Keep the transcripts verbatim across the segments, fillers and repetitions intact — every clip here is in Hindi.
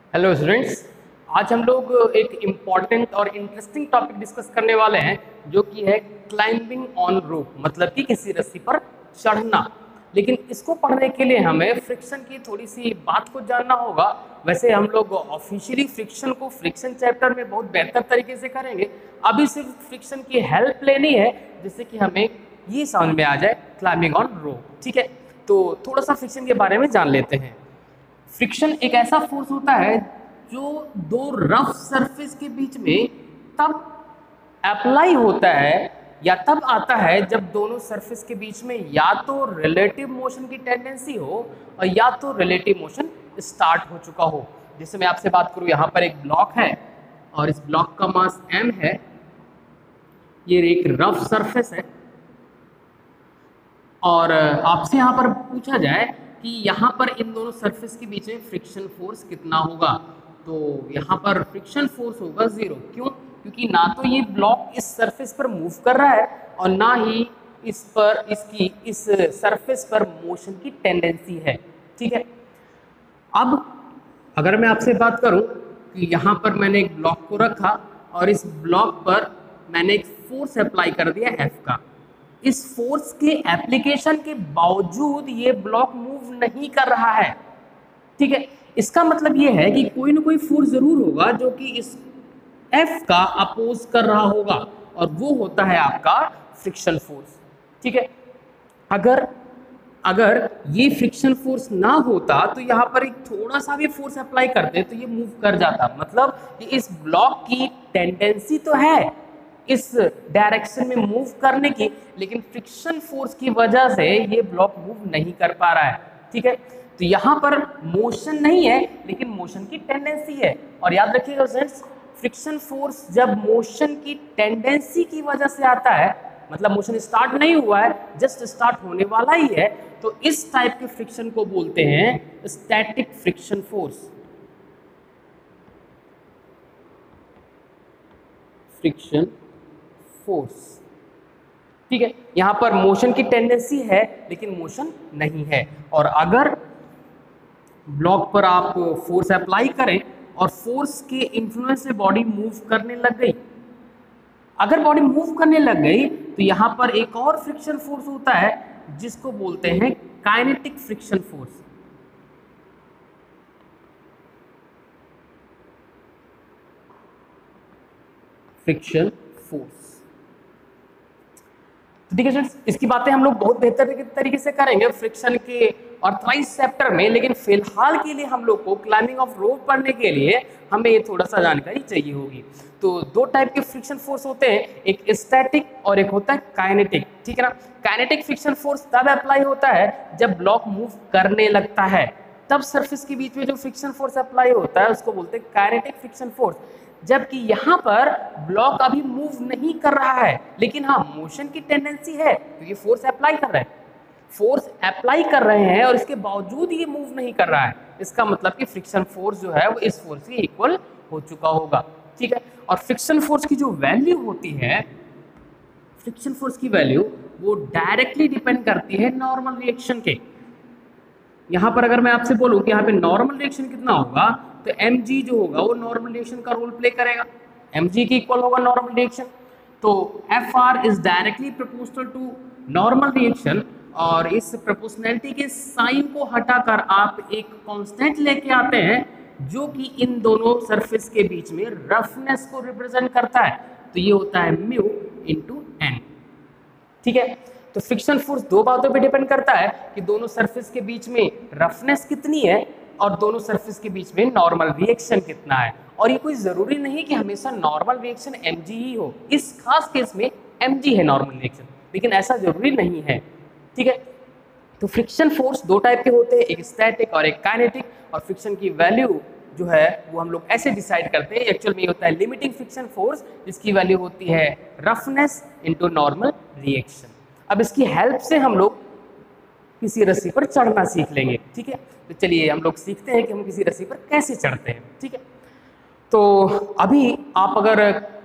हेलो स्टूडेंट्स, आज हम लोग एक इम्पॉर्टेंट और इंटरेस्टिंग टॉपिक डिस्कस करने वाले हैं जो कि है क्लाइंबिंग ऑन रोप, मतलब कि किसी रस्सी पर चढ़ना। लेकिन इसको पढ़ने के लिए हमें फ्रिक्शन की थोड़ी सी बात को जानना होगा। वैसे हम लोग ऑफिशियली फ्रिक्शन को फ्रिक्शन चैप्टर में बहुत बेहतर तरीके से करेंगे। अभी सिर्फ फ्रिक्शन की हेल्प लेनी है जिससे कि हमें ये समझ में आ जाए क्लाइंबिंग ऑन रोप। ठीक है, तो थोड़ा सा फ्रिक्शन के बारे में जान लेते हैं। फ्रिक्शन एक ऐसा फोर्स होता है जो दो रफ सरफेस के बीच में तब अप्लाई होता है या तब आता है जब दोनों सरफेस के बीच में या तो रिलेटिव मोशन की टेंडेंसी हो और या तो रिलेटिव मोशन स्टार्ट हो चुका हो। जैसे मैं आपसे बात करूं, यहाँ पर एक ब्लॉक है और इस ब्लॉक का मास m है, ये एक रफ सरफेस है और आपसे यहाँ पर पूछा जाए कि यहाँ पर इन दोनों सरफेस के बीच में फ्रिक्शन फोर्स कितना होगा, तो यहाँ पर फ्रिक्शन फोर्स होगा जीरो। क्यों? क्योंकि ना तो ये ब्लॉक इस सरफेस पर मूव कर रहा है और ना ही इस पर इसकी इस सरफेस पर मोशन की टेंडेंसी है। ठीक है, अब अगर मैं आपसे बात करूं कि यहाँ पर मैंने एक ब्लॉक को रखा और इस ब्लॉक पर मैंने एक फोर्स अप्लाई कर दिया F का। इस फोर्स के एप्लीकेशन के बावजूद ये ब्लॉक मूव नहीं कर रहा है। ठीक है, इसका मतलब ये है कि कोई ना कोई फोर्स जरूर होगा जो कि इस F का अपोज कर रहा होगा और वो होता है आपका फ्रिक्शन फोर्स। ठीक है, अगर अगर ये फ्रिक्शन फोर्स ना होता तो यहाँ पर एक थोड़ा सा भी फोर्स अप्लाई करते तो ये मूव कर जाता। मतलब कि इस ब्लॉक की टेंडेंसी तो है इस डायरेक्शन में मूव करने की, लेकिन फ्रिक्शन फोर्स की वजह से ये ब्लॉक मूव नहीं कर पा रहा है। ठीक है, तो यहाँ पर मोशन नहीं है लेकिन मोशन की टेंडेंसी है। और याद रखिएगा फ्रेंड्स, फ्रिक्शन फोर्स जब मोशन की टेंडेंसी की वजह से आता है, मतलब मोशन स्टार्ट नहीं हुआ है, जस्ट स्टार्ट होने वाला ही है, तो इस टाइप के फ्रिक्शन को बोलते हैं static friction force. Friction force. ठीक है, यहां पर मोशन की टेंडेंसी है लेकिन मोशन नहीं है। और अगर ब्लॉक पर आप फोर्स अप्लाई करें और फोर्स के इन्फ्लुएंस से बॉडी मूव करने लग गई, अगर बॉडी मूव करने लग गई तो यहां पर एक और फ्रिक्शन फोर्स होता है जिसको बोलते हैं kinetic friction force. Friction force. ठीक है फ्रेंड्स, इसकी बातें हम लोग बहुत बेहतर तरीके से करेंगे फ्रिक्शन के ऑर्थराइज चैप्टर में, लेकिन फिलहाल के लिए हम लोग को क्लाइंबिंग ऑफ रोप पढ़ने के लिए हमें ये थोड़ा सा जानकारी चाहिए होगी। तो दो टाइप के फ्रिक्शन फोर्स होते हैं, एक स्टैटिक और एक होता है काइनेटिक। ठीक है ना, काइनेटिक फ्रिक्शन फोर्स तब अप्लाई होता है जब ब्लॉक मूव करने लगता है, तब सरफेस के बीच में जो फ्रिक्शन फोर्स अप्लाई होता है उसको बोलते हैं काइनेटिक फ्रिक्शन फोर्स। जबकि यहाँ पर ब्लॉक अभी मूव नहीं कर रहा है लेकिन हाँ मोशन की टेंडेंसी है, तो ये फोर्स अप्लाई कर रहा है, फोर्स अप्लाई कर रहे हैं और इसके बावजूद ये मूव नहीं कर रहा है। इसका मतलब कि फ्रिक्शन फोर्स जो है वो इस फोर्स के इक्वल हो चुका होगा। ठीक है, और फ्रिक्शन फोर्स की जो वैल्यू होती है, फ्रिक्शन फोर्स की वैल्यू वो डायरेक्टली डिपेंड करती है नॉर्मल रिएक्शन के। यहाँ पर अगर मैं आपसे बोलूँ कि यहाँ पे नॉर्मल रिएक्शन कितना होगा, तो mg जो होगा वो नॉर्मल रिएक्शन का रोल प्ले करेगा, mg के इक्वल होगा नॉर्मल रिएक्शन। तो fr is directly proportional to normal reaction, और इस प्रोपोर्शनैलिटी के साइन को हटाकर आप एक कांस्टेंट लेके आते हैं जो कि इन दोनों सरफेस के बीच में रफनेस को रिप्रेजेंट करता है, तो ये होता है म्यू इंटू एन। ठीक है, तो फ्रिक्शन फोर्स दो बातों पे डिपेंड करता है कि दोनों सरफेस के बीच में रफनेस कितनी है और दोनों सरफेस के बीच में नॉर्मल रिएक्शन कितना है। और ये कोई जरूरी नहीं कि हमेशा नॉर्मल रिएक्शन mg ही हो, इस खास केस में mg है नॉर्मल रिएक्शन, लेकिन ऐसा जरूरी नहीं है। ठीक है, तो फ्रिक्शन फोर्स दो टाइप के होते हैं, एक स्टैटिक और एक काइनेटिक, और फ्रिक्शन की वैल्यू जो है वो हम लोग ऐसे डिसाइड करते हैं। एक्चुअल में ये होता है लिमिटिंग फ्रिक्शन फोर्स, जिसकी वैल्यू होती है रफनेस इंटू नॉर्मल रिएक्शन। अब इसकी हेल्प से हम लोग किसी रस्सी पर चढ़ना सीख लेंगे। ठीक है, तो चलिए हम लोग सीखते हैं कि हम किसी रस्सी पर कैसे चढ़ते हैं। ठीक है, तो अभी आप अगर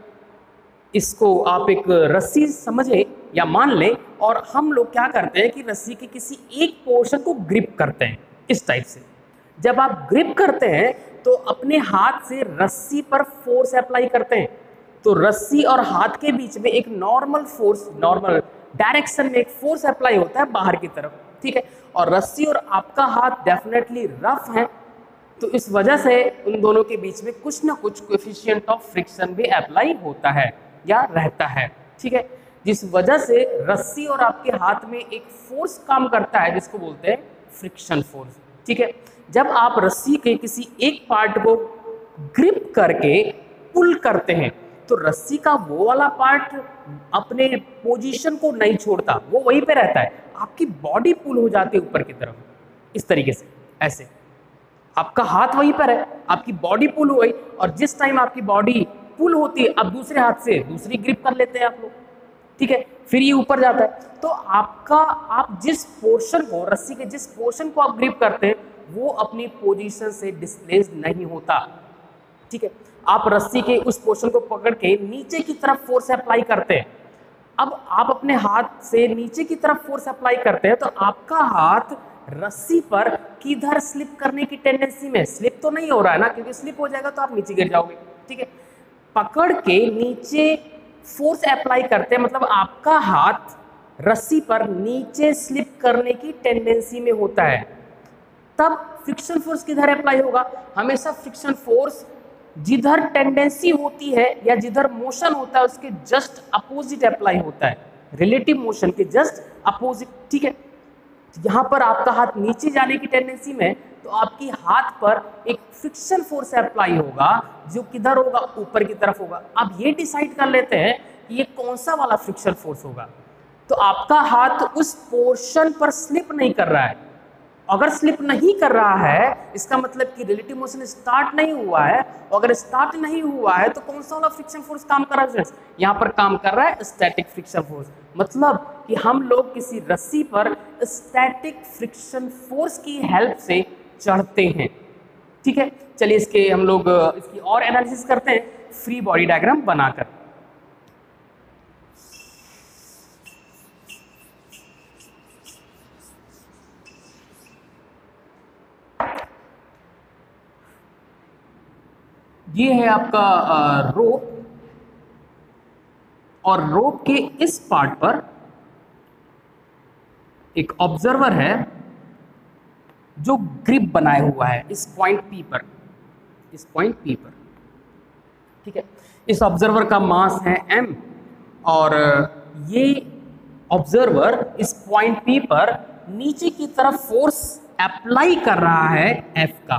इसको आप एक रस्सी समझे या मान लें, और हम लोग क्या करते हैं कि रस्सी के किसी एक पोर्शन को ग्रिप करते हैं इस टाइप से। जब आप ग्रिप करते हैं तो अपने हाथ से रस्सी पर फोर्स अप्लाई करते हैं, तो रस्सी और हाथ के बीच में एक नॉर्मल फोर्स, नॉर्मल डायरेक्शन में एक फोर्स अप्लाई होता है बाहर की तरफ, ठीक है। और रस्सी और आपका हाथ डेफिनेटली रफ है, तो इस वजह से उन दोनों के बीच में कुछ ना कुछ कोएफिशिएंट ऑफ फ्रिक्शन भी अप्लाई होता है या रहता है, ठीक है। जिस वजह से रस्सी और आपके हाथ में एक फोर्स काम करता है जिसको बोलते हैं फ्रिक्शन फोर्स, ठीक है। जब आप रस्सी के किसी एक पार्ट को ग्रिप करके पुल करते हैं तो रस्सी का वो वाला पार्ट अपने पोजीशन को नहीं छोड़ता, वो वहीं पे रहता है, आपकी बॉडी पुल हो जाती है ऊपर की तरफ, इस तरीके से, ऐसे आपका हाथ वहीं पर है, आपकी बॉडी पुल हो गई, और जिस टाइम आपकी बॉडी पुल होती है अब दूसरे हाथ से दूसरी ग्रिप कर लेते हैं आप लोग, ठीक है, फिर ये ऊपर जाता है। तो आपका आप जिस पोर्शन को, रस्सी के जिस पोर्शन को आप ग्रिप करते हैं वो अपनी पोजीशन से डिस्प्लेस नहीं होता, ठीक है। आप रस्सी के उस पोर्शन को पकड़ के नीचे की तरफ फोर्स अप्लाई करते हैं, अब आप अपने हाथ से नीचे की तरफ फोर्स अप्लाई करते हैं तो आपका हाथ रस्सी पर किधर स्लिप करने की टेंडेंसी में, स्लिप तो नहीं हो रहा है ना, क्योंकि स्लिप हो जाएगा तो आप नीचे गिर जाओगे, ठीक है। पकड़ के नीचे फोर्स अप्लाई करते हैं, मतलब आपका हाथ रस्सी पर नीचे स्लिप करने की टेंडेंसी में होता है, तब फ्रिक्शन फोर्स किधर अप्लाई होगा? हमेशा फ्रिक्शन फोर्स जिधर टेंडेंसी होती है या जिधर मोशन होता है उसके जस्ट अपोजिट अप्लाई होता है, रिलेटिव मोशन के जस्ट अपोजिट, ठीक है। यहाँ पर आपका हाथ नीचे जाने की टेंडेंसी में, तो आपकी हाथ पर एक फ्रिक्शन फोर्स अप्लाई होगा जो किधर होगा, ऊपर की तरफ होगा। अब ये डिसाइड कर लेते हैं कि ये कौन सा वाला फ्रिक्शन फोर्स होगा। तो आपका हाथ उस पोर्शन पर स्लिप नहीं कर रहा है, अगर स्लिप नहीं कर रहा है इसका मतलब कि रिलेटिव मोशन स्टार्ट नहीं हुआ है, अगर स्टार्ट नहीं हुआ है तो कौन सा वाला फ्रिक्शन फोर्स काम कर रहा है? यहाँ पर काम कर रहा है स्टैटिक फ्रिक्शन फोर्स, मतलब कि हम लोग किसी रस्सी पर स्टैटिक फ्रिक्शन फोर्स की हेल्प से चढ़ते हैं, ठीक है। चलिए इसके हम लोग इसकी और एनालिसिस करते हैं फ्री बॉडी डायग्राम बनाकर। ये है आपका रोप, और रोप के इस पार्ट पर एक ऑब्जर्वर है जो ग्रिप बनाए हुआ है इस पॉइंट पी पर, इस पॉइंट पी पर, ठीक है। इस ऑब्जर्वर का मास है m, और ये ऑब्जर्वर इस पॉइंट पी पर नीचे की तरफ फोर्स अप्लाई कर रहा है F का।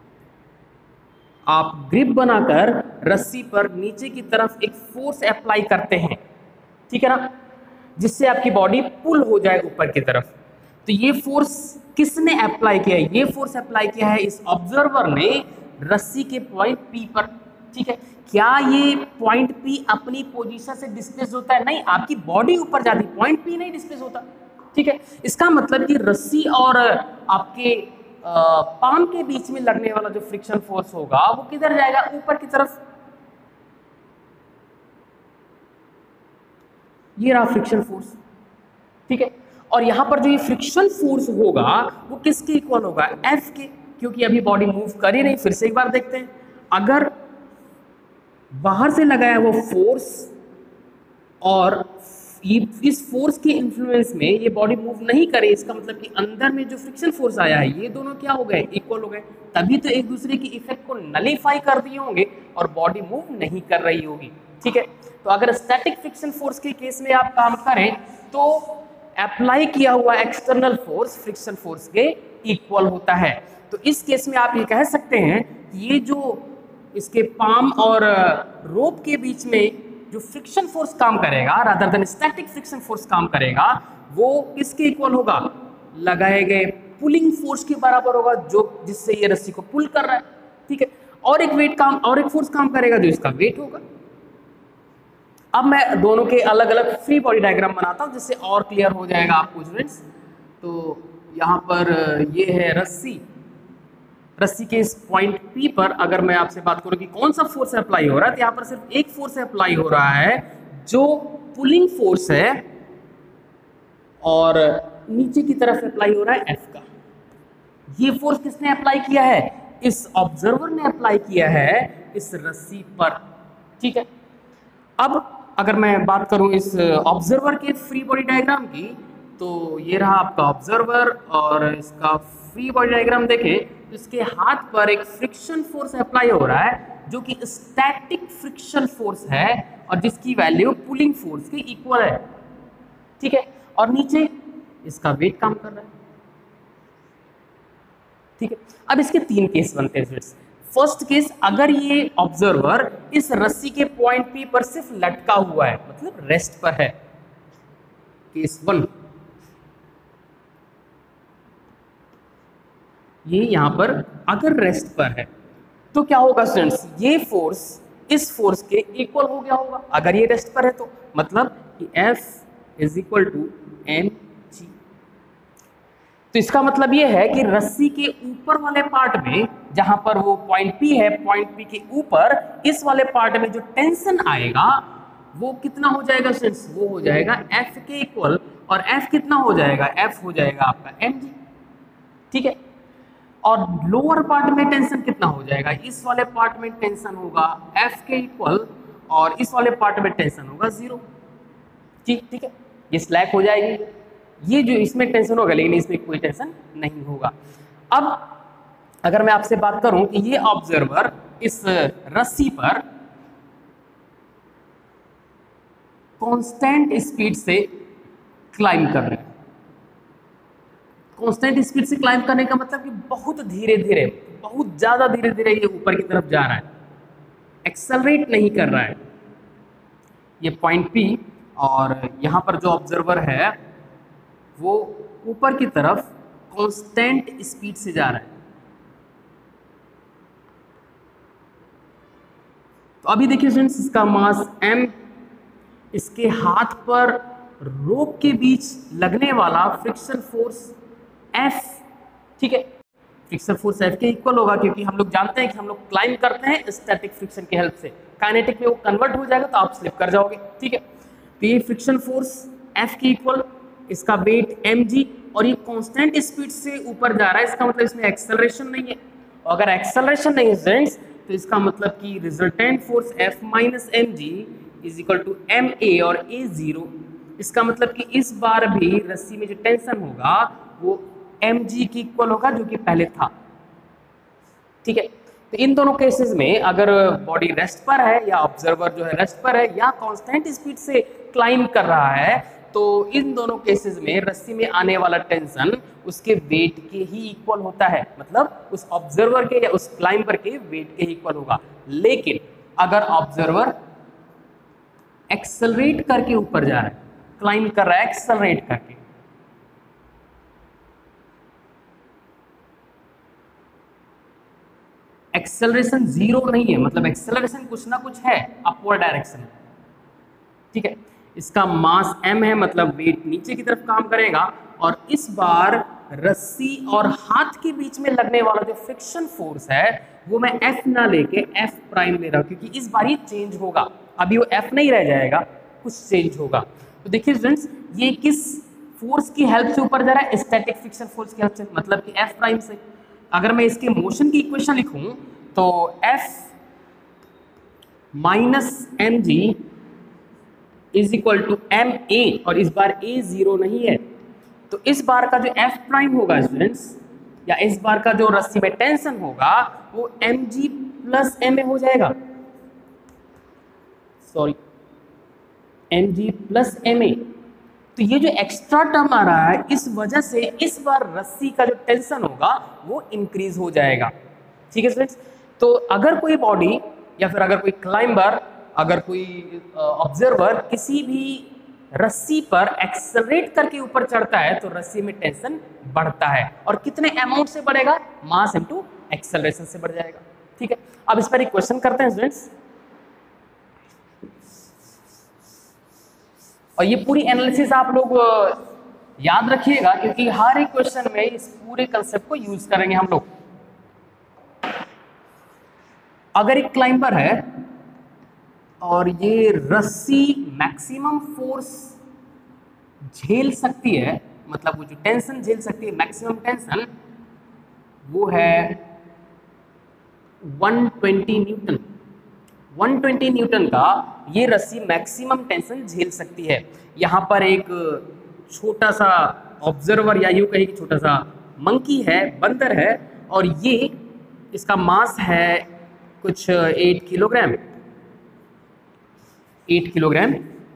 आप ग्रिप बनाकर रस्सी पर नीचे की तरफ एक फोर्स अप्लाई करते हैं, ठीक है ना, जिससे आपकी बॉडी पुल हो जाए ऊपर की तरफ। तो ये फोर्स किसने अप्लाई किया है? ये फोर्स अप्लाई किया है इस ऑब्जर्वर ने रस्सी के पॉइंट पी पर, ठीक है। क्या ये पॉइंट पी अपनी पोजीशन से डिस्प्लेस होता है? नहीं, आपकी बॉडी ऊपर जाती, पॉइंट पी नहीं डिस्प्लेस होता, ठीक है। इसका मतलब कि रस्सी और आपके पाम के बीच में लगने वाला जो फ्रिक्शन फोर्स होगा वो किधर जाएगा? ऊपर की तरफ। ये रहा फ्रिक्शन फोर्स, ठीक है। और यहां पर जो ये फ्रिक्शन फोर्स होगा वो किसके इक्वल होगा? F के, क्योंकि अभी बॉडी मूव कर ही नहीं। फिर से एक बार देखते हैं, अगर बाहर से लगाया वो फोर्स और ये इस फोर्स के इन्फ्लुएंस में ये बॉडी मूव नहीं करे, इसका मतलब कि अंदर में जो फ्रिक्शन फोर्स आया है ये दोनों क्या हो गए? इक्वल हो गए, तभी तो एक दूसरे की इफेक्ट को नलीफाई कर दिए होंगे और बॉडी मूव नहीं कर रही होगी, ठीक है। तो अगर स्टैटिक फ्रिक्शन फोर्स के केस में आप काम करें तो अप्लाई किया हुआ एक्सटर्नल फोर्स फ्रिक्शन फोर्स के इक्वल होता है। तो इस केस में आप ये कह सकते हैं कि ये जो इसके पाम और रोप के बीच में जो फ्रिक्शन फोर्स काम करेगा rather than static friction force काम करेगा, वो किसके इक्वल होगा? लगाए गए पुलिंग फोर्स के बराबर होगा, जो जिससे ये रस्सी को पुल कर रहा है, ठीक है। और एक वेट काम और एक फोर्स काम करेगा जो इसका वेट होगा। अब मैं दोनों के अलग अलग फ्री बॉडी डायग्राम बनाता हूं जिससे और क्लियर हो जाएगा आपको स्टूडेंट्स। तो यहाँ पर ये है रस्सी, रस्सी के इस पॉइंट पी पर अगर मैं आपसे बात करूं कि कौन सा फोर्स अप्लाई हो रहा है, तो यहाँ पर सिर्फ एक फोर्स अप्लाई हो रहा है जो पुलिंग फोर्स है, और नीचे की तरफ अप्लाई हो रहा है F का। ये फोर्स किसने अप्लाई किया है? इस ऑब्जर्वर ने अप्लाई किया है इस रस्सी पर, ठीक है। अब अगर मैं बात करूं इस ऑब्जर्वर के फ्री बॉडी डायग्राम की, तो ये रहा आपका ऑब्जर्वर और इसका फ्री बॉडी डायग्राम देखें तो इसके हाथ पर एक फ्रिक्शन फोर्स अप्लाई हो रहा है जो कि स्टैटिक फ्रिक्शन फोर्स है और जिसकी वैल्यू पुलिंग फोर्स के इक्वल है, ठीक है। और नीचे इसका वेट काम कर रहा है, ठीक है। अब इसके तीन केस बनते हैं फ्रेंड्स। फर्स्ट केस, अगर ये ऑब्जर्वर इस रस्सी के पॉइंट पी पर सिर्फ लटका हुआ है, मतलब रेस्ट पर है, केस वन, ये यहां पर अगर रेस्ट पर है तो क्या होगा स्टूडेंट्स, ये फोर्स इस फोर्स के इक्वल हो गया होगा अगर ये रेस्ट पर है तो, मतलब कि F is equal to m g. तो इसका मतलब ये है कि रस्सी के ऊपर वाले पार्ट में जहां पर वो पॉइंट P है, पॉइंट P के ऊपर इस वाले पार्ट में जो टेंशन आएगा वो कितना हो जाएगा स्टूडेंट्स, वो हो जाएगा F के इक्वल। और F कितना हो जाएगा, F हो जाएगा आपका एम जी, ठीक है। और लोअर पार्ट में टेंशन कितना हो जाएगा, इस वाले पार्ट में टेंशन होगा F के इक्वल और इस वाले पार्ट में टेंशन होगा जीरो, ठीक ठीक है। ये स्लैक हो जाएगी, ये जो इसमें टेंशन होगा लेकिन इसमें कोई टेंशन नहीं होगा। अब अगर मैं आपसे बात करूं कि ये ऑब्जर्वर इस रस्सी पर कांस्टेंट स्पीड से क्लाइंब कर रहे हैं, कांस्टेंट स्पीड से क्लाइंब करने का मतलब कि बहुत धीरे धीरे, बहुत ज्यादा धीरे धीरे ये ऊपर की तरफ जा रहा है, एक्सेलरेट नहीं कर रहा है। ये पॉइंट पी और यहाँ पर जो ऑब्जर्वर है वो ऊपर की तरफ कांस्टेंट स्पीड से जा रहा है। तो अभी देखिए फ्रेंड्स, इसका मास m, इसके हाथ पर रोप के बीच लगने वाला फ्रिक्शन फोर्स F, ठीक है। फ्रिक्शन फोर्स F के इक्वल होगा क्योंकि हम लोग जानते हैं कि हम लोग क्लाइंब करते हैं स्टैटिक फ्रिक्शन की हेल्प से, काइनेटिक में वो कन्वर्ट हो जाएगा तो आप स्लिप कर जाओगे, ठीक है। तो ये फ्रिक्शन फोर्स F के इक्वल, इसका वेट mg और ये कांस्टेंट स्पीड से ऊपर जा रहा है, इसका मतलब इसमें एक्सेलरेशन नहीं है। और अगर एक्सेलरेशन नहीं है फ्रेंड्स तो इसका मतलब कि resultant force F minus m g is equal to m a और ए जीरो। इसका मतलब कि इस बार भी रस्सी में जो टेंशन होगा वो mg की इक्वल होगा जो कि पहले था, ठीक है। तो इन दोनों केसेस में अगर बॉडी रेस्ट पर है या ऑब्जर्वर जो है रेस्ट पर है या कांस्टेंट स्पीड से क्लाइंब कर रहा है, तो इन दोनों केसेस में रस्सी में आने वाला टेंशन उसके वेट के ही इक्वल होता है, मतलब उस ऑब्जर्वर के या उस क्लाइंबर के वेट के ही इक्वल होगा। लेकिन अगर ऑब्जर्वर एक्सेलरेट करके ऊपर जा रहा है, क्लाइंब कर रहा है एक्सेलरेट करके, एक्सेलरेशन जीरो नहीं है, मतलब एक्सेलरेशन कुछ ना कुछ है अपवर्ड डायरेक्शन, ठीक है। इसका मास m है, मतलब वेट नीचे की तरफ काम करेगा और इस बार रस्सी और हाथ के बीच में लगने वाला जो फ्रिक्शन फोर्स है वो मैं F ना लेके F प्राइम ले रहा हूं क्योंकि इस बार ये चेंज होगा, अभी वो F नहीं रह जाएगा, कुछ चेंज होगा। तो देखिए फ्रेंड्स, ये किस फोर्स की हेल्प से ऊपर जा रहा है, स्टैटिक फ्रिक्शन फोर्स की हेल्प से, मतलब कि F प्राइम से। अगर मैं इसके मोशन की इक्वेशन लिखूं तो F minus m g is equal to m a और इस बार a जीरो नहीं है, तो इस बार का जो F प्राइम होगा स्टूडेंट्स या इस बार का जो रस्सी में टेंशन होगा वो mg प्लस ma हो जाएगा, सॉरी mg प्लस ma। तो ये जो एक्स्ट्रा टर्म आ रहा है इस वजह से इस बार रस्सी का जो टेंशन होगा वो इंक्रीज हो जाएगा, ठीक है स्टूडेंट्स। तो अगर कोई बॉडी या फिर अगर कोई क्लाइंबर, अगर कोई ऑब्जर्वर किसी भी रस्सी पर एक्सेलरेट करके ऊपर चढ़ता है तो रस्सी में टेंशन बढ़ता है और कितने अमाउंट से बढ़ेगा, मास इनटू एक्सेलरेशन से बढ़ जाएगा, ठीक है। अब इस पर एक क्वेश्चन करते हैं स्टूडेंट्स, और ये पूरी एनालिसिस आप लोग याद रखिएगा क्योंकि हर एक क्वेश्चन में इस पूरे कंसेप्ट को यूज करेंगे हम लोग। अगर एक क्लाइंबर है और ये रस्सी मैक्सिमम फोर्स झेल सकती है, मतलब वो जो टेंशन झेल सकती है मैक्सिमम टेंशन वो है one twenty newton one twenty newton का ये रस्सी मैक्सिमम टेंशन झेल सकती है। यहाँ पर एक छोटा सा ऑब्जर्वर या यूँ कहिए कि छोटा सा मंकी है, बंदर है, और ये इसका मास है कुछ एट किलोग्राम एट किलोग्राम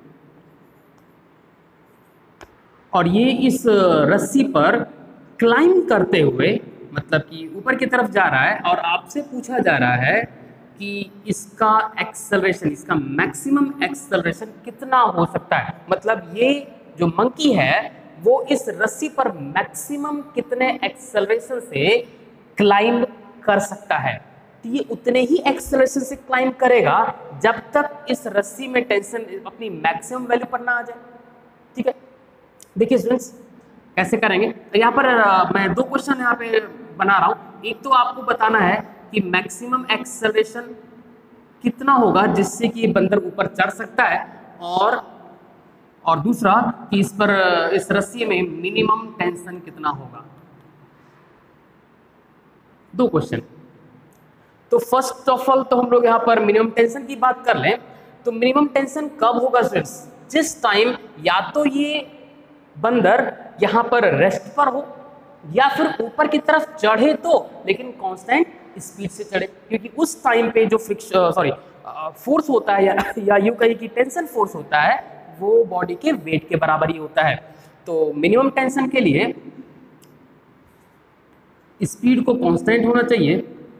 और ये इस रस्सी पर क्लाइंब करते हुए, मतलब कि ऊपर की तरफ जा रहा है, और आपसे पूछा जा रहा है कि इसका एक्सेलरेशन, इसका मैक्सिमम एक्सेलरेशन कितना हो सकता है। मतलब ये जो मंकी है वो इस रस्सी पर मैक्सिमम कितने एक्सेलरेशन से क्लाइंब कर सकता है। तो ये उतने ही एक्सेलरेशन से क्लाइंब करेगा जब तक इस रस्सी में टेंशन अपनी मैक्सिमम वैल्यू पर ना आ जाए। ठीक है, देखिए स्टूडेंट्स कैसे करेंगे। तो यहाँ पर आ, मैं दो क्वेश्चन यहाँ पे बना रहा हूँ। एक तो आपको बताना है कि मैक्सिमम एक्सेलरेशन कितना होगा जिससे कि ये बंदर ऊपर चढ़ सकता है, और और दूसरा कि इस पर इस रस्सी में मिनिमम टेंशन कितना होगा। दो क्वेश्चन। तो फर्स्ट ऑफ ऑल तो हम लोग यहाँ पर मिनिमम टेंशन की बात कर लें। तो मिनिमम टेंशन कब होगा स्टूडेंट्स? जिस टाइम या तो ये बंदर यहाँ पर रेस्ट पर हो या फिर ऊपर की तरफ चढ़े तो, लेकिन कांस्टेंट स्पीड से चढ़े, क्योंकि उस टाइम पे जो फ्रिक्शन सॉरी फोर्स होता है या, या यूं कहिए कि टेंशन फोर्स होता है वो बॉडी के वेट के बराबर ही होता है। तो मिनिमम टेंशन के लिए स्पीड को कांस्टेंट होना चाहिए,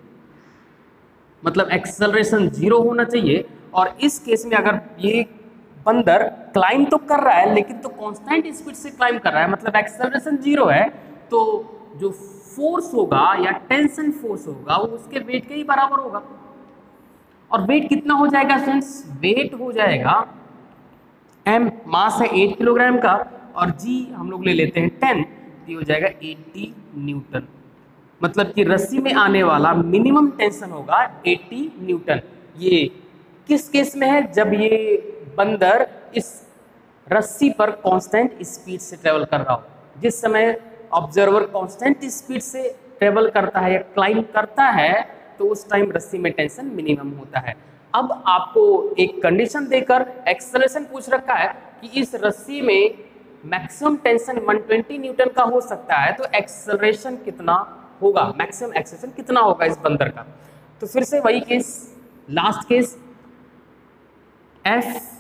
मतलब एक्सेलरेशन जीरो होना चाहिए। और इस केस में अगर ये बंदर क्लाइंब तो कर रहा है लेकिन तो कांस्टेंट स्पीड से क्लाइंब कर रहा है, मतलब एक्सेलरेशन जीरो है, तो जो फोर्स होगा या टेंशन फोर्स होगा वो उसके वेट के ही बराबर होगा। और वेट कितना हो जाएगा स्टूडेंट्स? वेट हो जाएगा एम, मास है एट किलोग्राम का, और जी हम लोग ले लेते हैं टेन, ये हो जाएगा एटी न्यूटन। मतलब कि रस्सी में आने वाला मिनिमम टेंशन होगा एटी न्यूटन। ये किस केस में है? जब ये बंदर इस रस्सी पर कांस्टेंट स्पीड से ट्रेवल कर रहा हो। जिस समय ऑब्जर्वर कांस्टेंट स्पीड से ट्रेवल करता है या क्लाइंब करता है तो उस टाइम रस्सी में टेंशन मिनिमम होता है। अब आपको एक कंडीशन देकर एक्सेलरेशन पूछ रखा है कि इस रस्सी में maximum tension one twenty newton का हो सकता है, तो एक्सेलरेशन कितना होगा, मैक्सिमम एक्सेलरेशन कितना होगा इस बंदर का। तो फिर से वही case, last case, F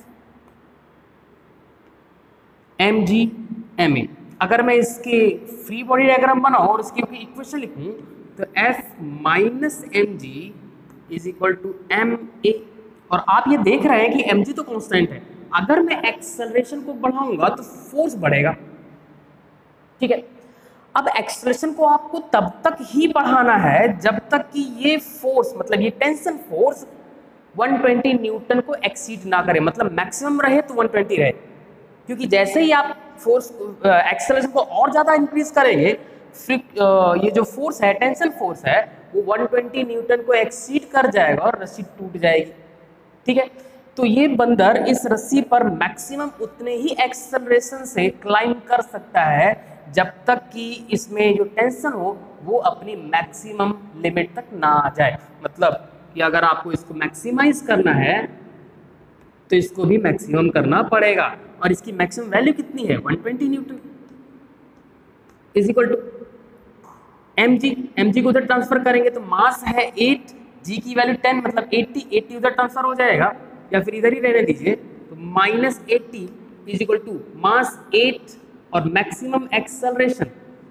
m g m a. अगर मैं इसके फ्री बॉडी डायग्राम बनाऊं और इसकी इक्वेशन लिखूं तो F minus m g is equal to m a. और आप ये देख रहे हैं कि एम जी तो कांस्टेंट है, अगर मैं एक्सेलरेशन को बढ़ाऊंगा तो फोर्स बढ़ेगा। ठीक है, अब एक्सेलरेशन को आपको तब तक ही बढ़ाना है जब तक कि ये फोर्स, मतलब ये tension force one twenty newton को एक्सीड ना करे, मतलब मैक्सिमम रहे तो वन ट्वेंटी रहे। क्योंकि जैसे ही आप फोर्स एक्सेलरेशन को और ज़्यादा इंक्रीज करेंगे, ये जो फोर्स है, टेंशन फोर्स है, वो वन ट्वेंटी न्यूटन को एक्सीड कर जाएगा और रस्सी टूट जाएगी। ठीक है, तो ये बंदर इस रस्सी पर मैक्सिमम उतने ही एक्सेलरेशन से क्लाइंब कर सकता है जब तक कि इसमें जो टेंशन हो वो अपनी मैक्सिमम लिमिट तक ना आ जाए। मतलब कि अगर आपको इसको मैक्सिमाइज करना है तो इसको भी मैक्सिमम करना पड़ेगा, और इसकी मैक्सिमम वैल्यू कितनी है? One twenty newton is equal to m g. M g को उधर ट्रांसफर करेंगे तो मास है एट, जी की वैल्यू टेन, मतलब एट्टी, एट्टी उधर ट्रांसफर हो जाएगा, या फिर इधर ही रहने दीजिए। तो minus eighty is equal to mass eight और मैक्सिमम एक्सेलरेशन,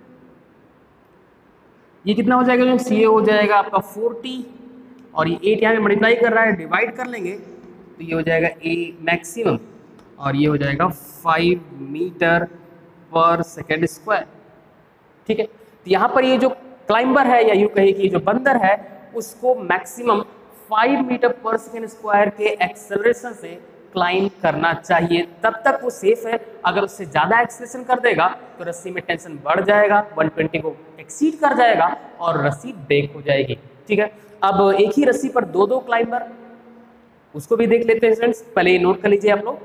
ये कितना हो जाएगा? ये हो जाएगा आपका फोर्टी, और ये एट यहाँ में मल्टीप्लाई कर रहा है, डिवाइड कर लेंगे तो ये हो जाएगा ए मैक्सिमम, और ये हो जाएगा five metre per second square. ठीक है, तो यहाँ पर ये जो क्लाइंबर है या यूँ कहिए कि जो बंदर है उसको maximum five metre per second square के एक्सेलरेशन से क्लाइंब करना चाहिए, तब तक वो सेफ है। अगर उससे ज़्यादा एक्सेलरेशन कर देगा तो रस्सी में टेंशन बढ़ जाएगा, वन ट्वेंटी को एक्सीड कर जाएगा और रस्सी ब्रेक हो जाएगी। ठीक है, अब एक ही रस्सी पर दो दो क्लाइंबर, उसको भी देख लेते हैं फ्रेंड्स। पहले ये नोट कर लीजिए आप लोग।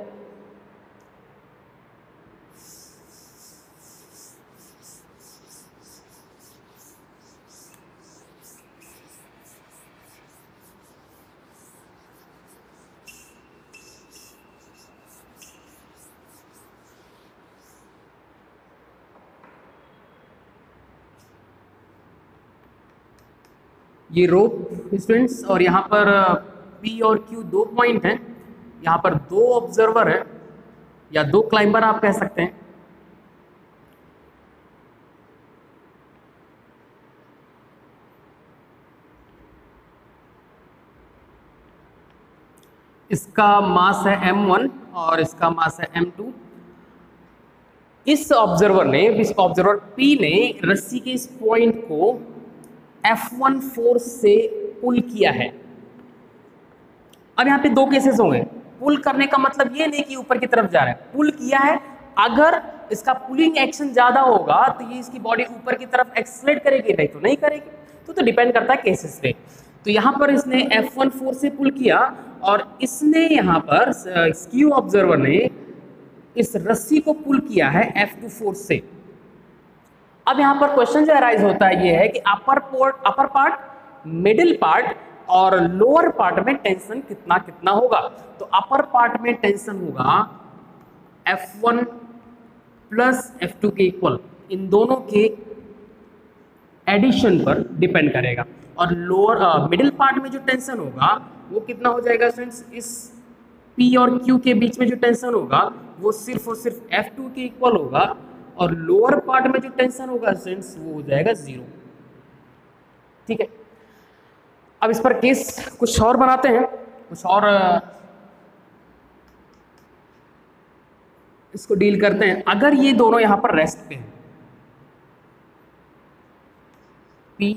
ये रोप स्टूडेंट्स, और यहाँ पर पी और क्यू दो पॉइंट हैं, यहाँ पर दो ऑब्जर्वर है या दो क्लाइंबर आप कह सकते हैं। इसका मास है एम वन और इसका मास है एम टू। इस ऑब्जर्वर ने इस ऑब्जर्वर पी ने रस्सी के इस पॉइंट को एफ वन फोर्स से पुल किया है। अब यहाँ पे दो केसेस होंगे। पुल करने का मतलब ये नहीं कि ऊपर की तरफ जा रहा है, पुल किया है। अगर इसका पुलिंग एक्शन ज्यादा होगा तो ये इसकी बॉडी ऊपर की तरफ एक्सलेट करेगी, नहीं तो नहीं करेगी। तो तो डिपेंड करता है केसेस पे। तो यहाँ पर इसने एफ वन फोर्स से पुल किया और इसने यहाँ पर क्यू ऑब्जर्वर ने इस रस्सी को पुल किया है एफ टू फोर्स से। अब यहाँ पर क्वेश्चन जो अराइज होता है ये है कि upper port upper part, middle part और लोअर पार्ट में टेंशन कितना कितना होगा। तो अपर पार्ट में टेंशन होगा F one plus F two के इक्वल, इन दोनों के एडिशन पर डिपेंड करेगा। और लोअर मिडिल पार्ट में जो टेंशन होगा वो कितना हो जाएगा फ्रेंड्स, इस P और Q के बीच में जो टेंशन होगा वो सिर्फ और सिर्फ एफ टू के इक्वल होगा। और लोअर पार्ट में जो टेंशन होगा फ्रेंड्स वो हो जाएगा जीरो। ठीक है, अब इस पर केस कुछ और बनाते हैं, कुछ और इसको डील करते हैं। अगर ये दोनों यहां पर रेस्ट पे हैं, P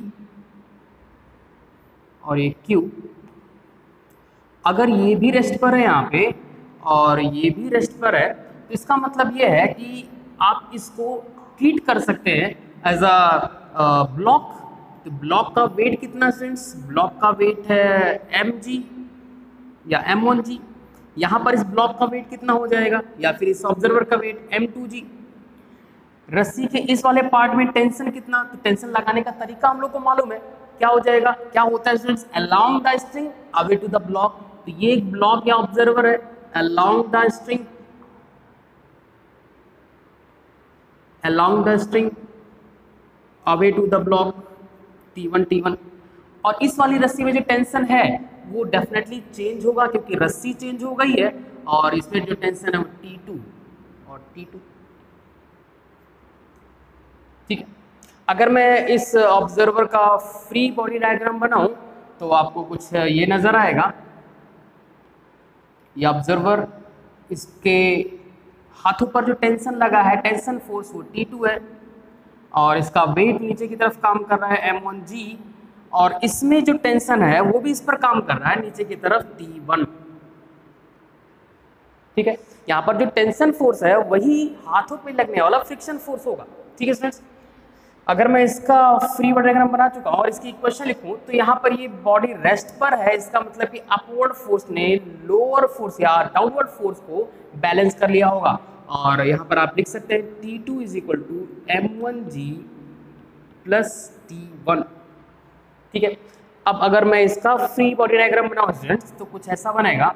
और ये Q, अगर ये भी रेस्ट पर है यहाँ पे और ये भी रेस्ट पर है, तो इसका मतलब ये है कि आप इसको ट्रीट कर सकते हैं एज अ ब्लॉक। तो ब्लॉक का वेट कितना फ्रेंड्स, ब्लॉक का वेट है एम जी या एम वन जी। यहाँ पर इस ब्लॉक का वेट कितना हो जाएगा, या फिर इस ऑब्जर्वर का वेट एम टू जी। रस्सी के इस वाले पार्ट में टेंशन कितना, तो टेंशन लगाने का तरीका हम लोग को मालूम है, क्या हो जाएगा, क्या होता है students, along the string away to the block. तो ये एक ब्लॉक या ऑब्जर्वर है, along the string along the string away to the block T one T one. और इस वाली रस्सी में जो टेंशन है वो डेफिनेटली चेंज होगा क्योंकि रस्सी चेंज हो गई है, और इसमें जो टेंशन है वो टी टू और टी टू। ठीक है, अगर मैं इस ऑब्जर्वर का फ्री बॉडी डायग्राम बनाऊं तो आपको कुछ ये नजर आएगा। ये ऑब्जर्वर, इसके हाथों पर जो टेंशन लगा है, टेंशन फोर्स वो टी टू है, और इसका वेट नीचे की तरफ काम कर रहा है एम वन जी, और इसमें जो टेंशन है वो भी इस पर काम कर रहा है नीचे की तरफ टी वन। ठीक है, यहाँ पर जो टेंशन फोर्स है वही हाथों पे लगने वाला फ्रिक्शन फोर्स होगा। ठीक है स्टूडेंट्स, अगर मैं इसका फ्री बॉडी डायग्राम बना चुका और इसकी इक्वेशन लिखूं तो यहाँ पर ये बॉडी रेस्ट पर है, इसका मतलब कि अपवर्ड फोर्स ने लोअर फोर्स या डाउनवर्ड फोर्स को बैलेंस कर लिया होगा। और यहाँ पर आप लिख सकते हैं T two is equal to m one g plus T one. ठीक है, अब अगर मैं इसका फ्री बॉडी डायग्राम बनाऊं स्टूडेंट्स तो कुछ ऐसा बनेगा।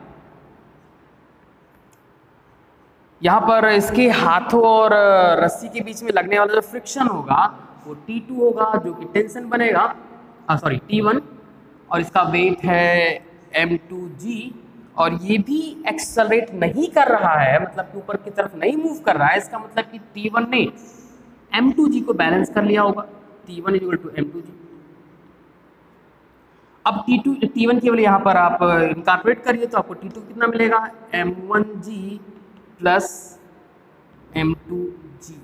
यहाँ पर इसके हाथों और रस्सी के बीच में लगने वाला जो फ्रिक्शन होगा वो टी टू होगा, जो कि टेंशन बनेगा, सॉरी टी वन, और इसका वेट है एम टू जी, और ये भी एक्सेलरेट नहीं कर रहा है, मतलब ऊपर की तरफ नहीं मूव कर रहा है। इसका मतलब कि टी वन ने एम टू जी को बैलेंस कर लिया होगा, T one equal to m two g. अब टी टू टी वन केवल यहाँ पर आप इनकॉर्पोरेट करिए तो आपको टी टू कितना मिलेगा, m one g plus m two g.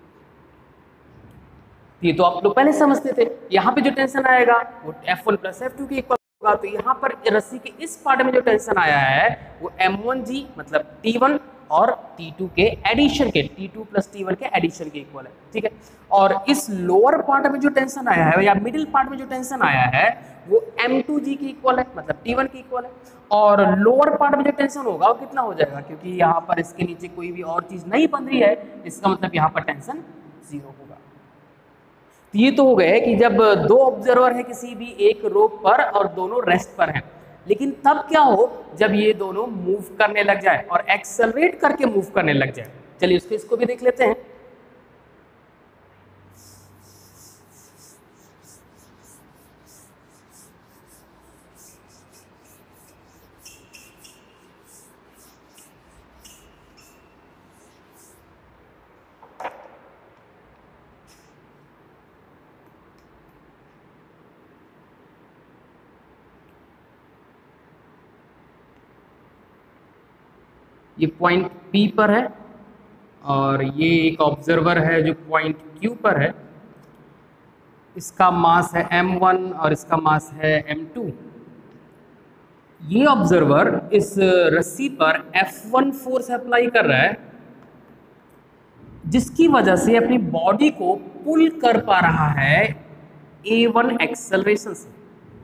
ये तो आप लोग पहले समझते थे। यहाँ पे जो टेंशन आएगा वो F one plus F two के इक्वल होगा। तो यहाँ पर रस्सी के इस पार्ट में जो टेंशन आया है वो एम वन जी मतलब टी वन और टी टू के एडिशन के, T two plus T one के एडिशन के इक्वल है। ठीक है, और इस लोअर पार्ट में जो टेंशन आया है या मिडिल पार्ट में जो टेंशन आया है वो एम टू जी के इक्वल है, मतलब टी वन के इक्वल है। और लोअर पार्ट में जो टेंशन होगा वो कितना हो जाएगा, क्योंकि यहाँ पर इसके नीचे कोई भी और चीज नहीं बन रही है, इसका मतलब यहाँ पर टेंशन जीरो होगा। तो ये तो हो गए कि जब दो ऑब्जर्वर है किसी भी एक रोप पर और दोनों रेस्ट पर हैं, लेकिन तब क्या हो जब ये दोनों मूव करने लग जाए और एक्सेलरेट करके मूव करने लग जाए। चलिए उसको इसको भी देख लेते हैं। ये पॉइंट P पर है और ये एक ऑब्जर्वर है जो पॉइंट Q पर है। इसका मास है एम वन और इसका मास है एम टू। ये ऑब्जर्वर इस रस्सी पर एफ वन फोर्स अप्लाई कर रहा है, जिसकी वजह से अपनी बॉडी को पुल कर पा रहा है ए वन एक्सेलरेशन से।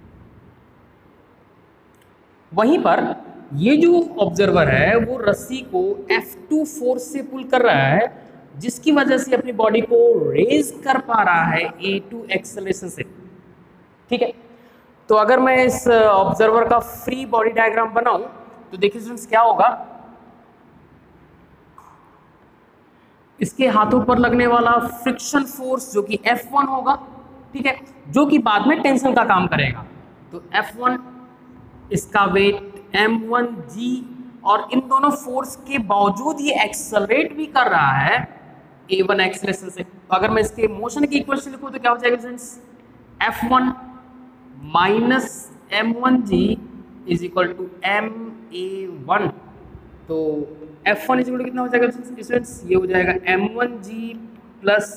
वहीं पर ये जो ऑब्जर्वर है वो रस्सी को एफ टू फोर्स से पुल कर रहा है, जिसकी वजह से अपनी बॉडी को रेज कर पा रहा है ए टू एक्सेलरेशन से। ठीक है, तो अगर मैं इस ऑब्जर्वर का फ्री बॉडी डायग्राम बनाऊं तो देखिए स्टूडेंट्स क्या होगा। इसके हाथों पर लगने वाला फ्रिक्शन फोर्स जो कि एफ वन होगा, ठीक है, जो कि बाद में टेंशन का काम करेगा। तो एफ वन, इसका वेट एम वन जी, और इन दोनों फोर्स के बावजूद ये एक्सेलरेट भी कर रहा है ए वन एक्सेलरेशन से। तो अगर मैं इसके मोशन की इक्वेशन लिखूं तो क्या हो जाएगा students, F one minus m one g is equal to m a one. तो F one is equal to कितना हो जाएगा स्टूडेंट्स, ये हो जाएगा m one g plus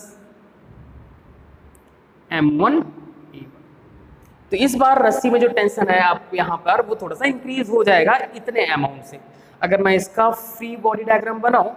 m one a one. तो इस बार रस्सी में जो टेंशन है आप यहाँ पर वो थोड़ा सा इंक्रीज हो जाएगा इतने अमाउंट से। अगर मैं इसका फ्री बॉडी डायग्राम बनाऊं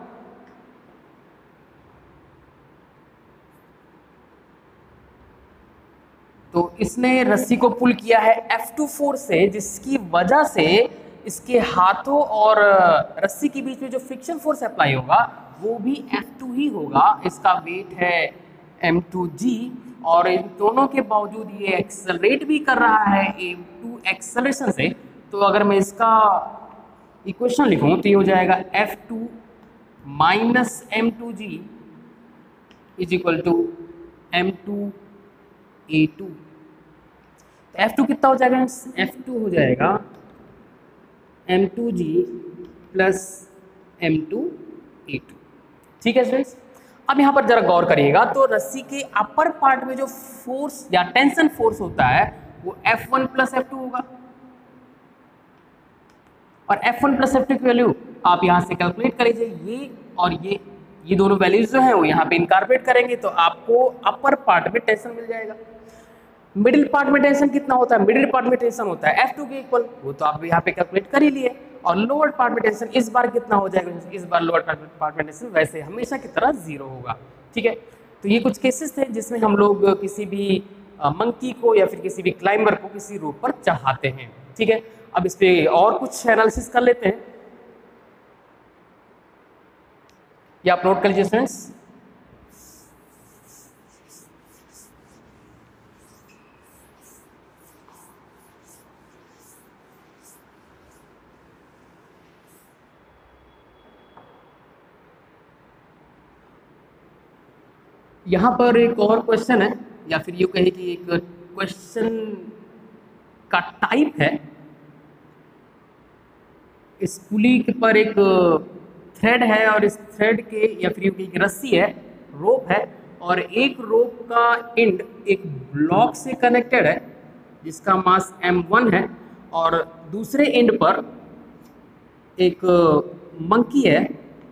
तो इसने रस्सी को पुल किया है एफ टू फोर्स से, जिसकी वजह से इसके हाथों और रस्सी के बीच में जो फ्रिक्शन फोर्स अप्लाई होगा वो भी एफ टू ही होगा। इसका वेट है एम टू जी, और इन दोनों के बावजूद ये एक्सेलरेट भी कर रहा है ए टू एक्सेलरेशन से। तो अगर मैं इसका इक्वेशन लिखूं तो ये हो जाएगा F two minus m two g is equal to m two a two. F two कितना हो जाएगा, एफ टू हो जाएगा m two g plus m two a two. ठीक है स्टूडेंट्स, अब यहाँ पर जरा गौर करिएगा तो रस्सी के अपर पार्ट में जो फोर्स या टेंशन फोर्स होता है वो F one plus F two होगा, और F one plus F two की वैल्यू आप यहाँ से कैलकुलेट कर लीजिए। ये और ये ये दोनों वैल्यूज जो है वो यहाँ पे इनकॉर्पोरेट करेंगे तो आपको अपर पार्ट में टेंशन मिल जाएगा। मिडिल पार्ट में टेंशन कितना होता है, मिडिल पार्ट में टेंशन होता है एफ टू के इक्वल, वो तो आप यहाँ पे कैलकुलेट कर ही लिए। और लोअर पार्ट में टेंशन इस बार कितना हो जाएगा, इस बार लोअर पार्ट में टेंशन वैसे हमेशा की तरह जीरो होगा। ठीक है, तो ये कुछ केसेस थे जिसमें हम लोग किसी भी मंकी को या फिर किसी भी क्लाइंबर को किसी रोप पर चढ़ाते हैं। ठीक है, अब इस पे और कुछ एनालिसिस कर लेते हैं, ये आप नोट कर लीजिए स्टूडेंट्स। यहाँ पर एक और क्वेश्चन है, या फिर ये कहे कि एक क्वेश्चन का टाइप है। इस पुली के पर एक थ्रेड है और इस थ्रेड के या फिर एक रस्सी है, रोप है, और एक रोप का एंड एक ब्लॉक से कनेक्टेड है जिसका मास एम वन है, और दूसरे एंड पर एक मंकी है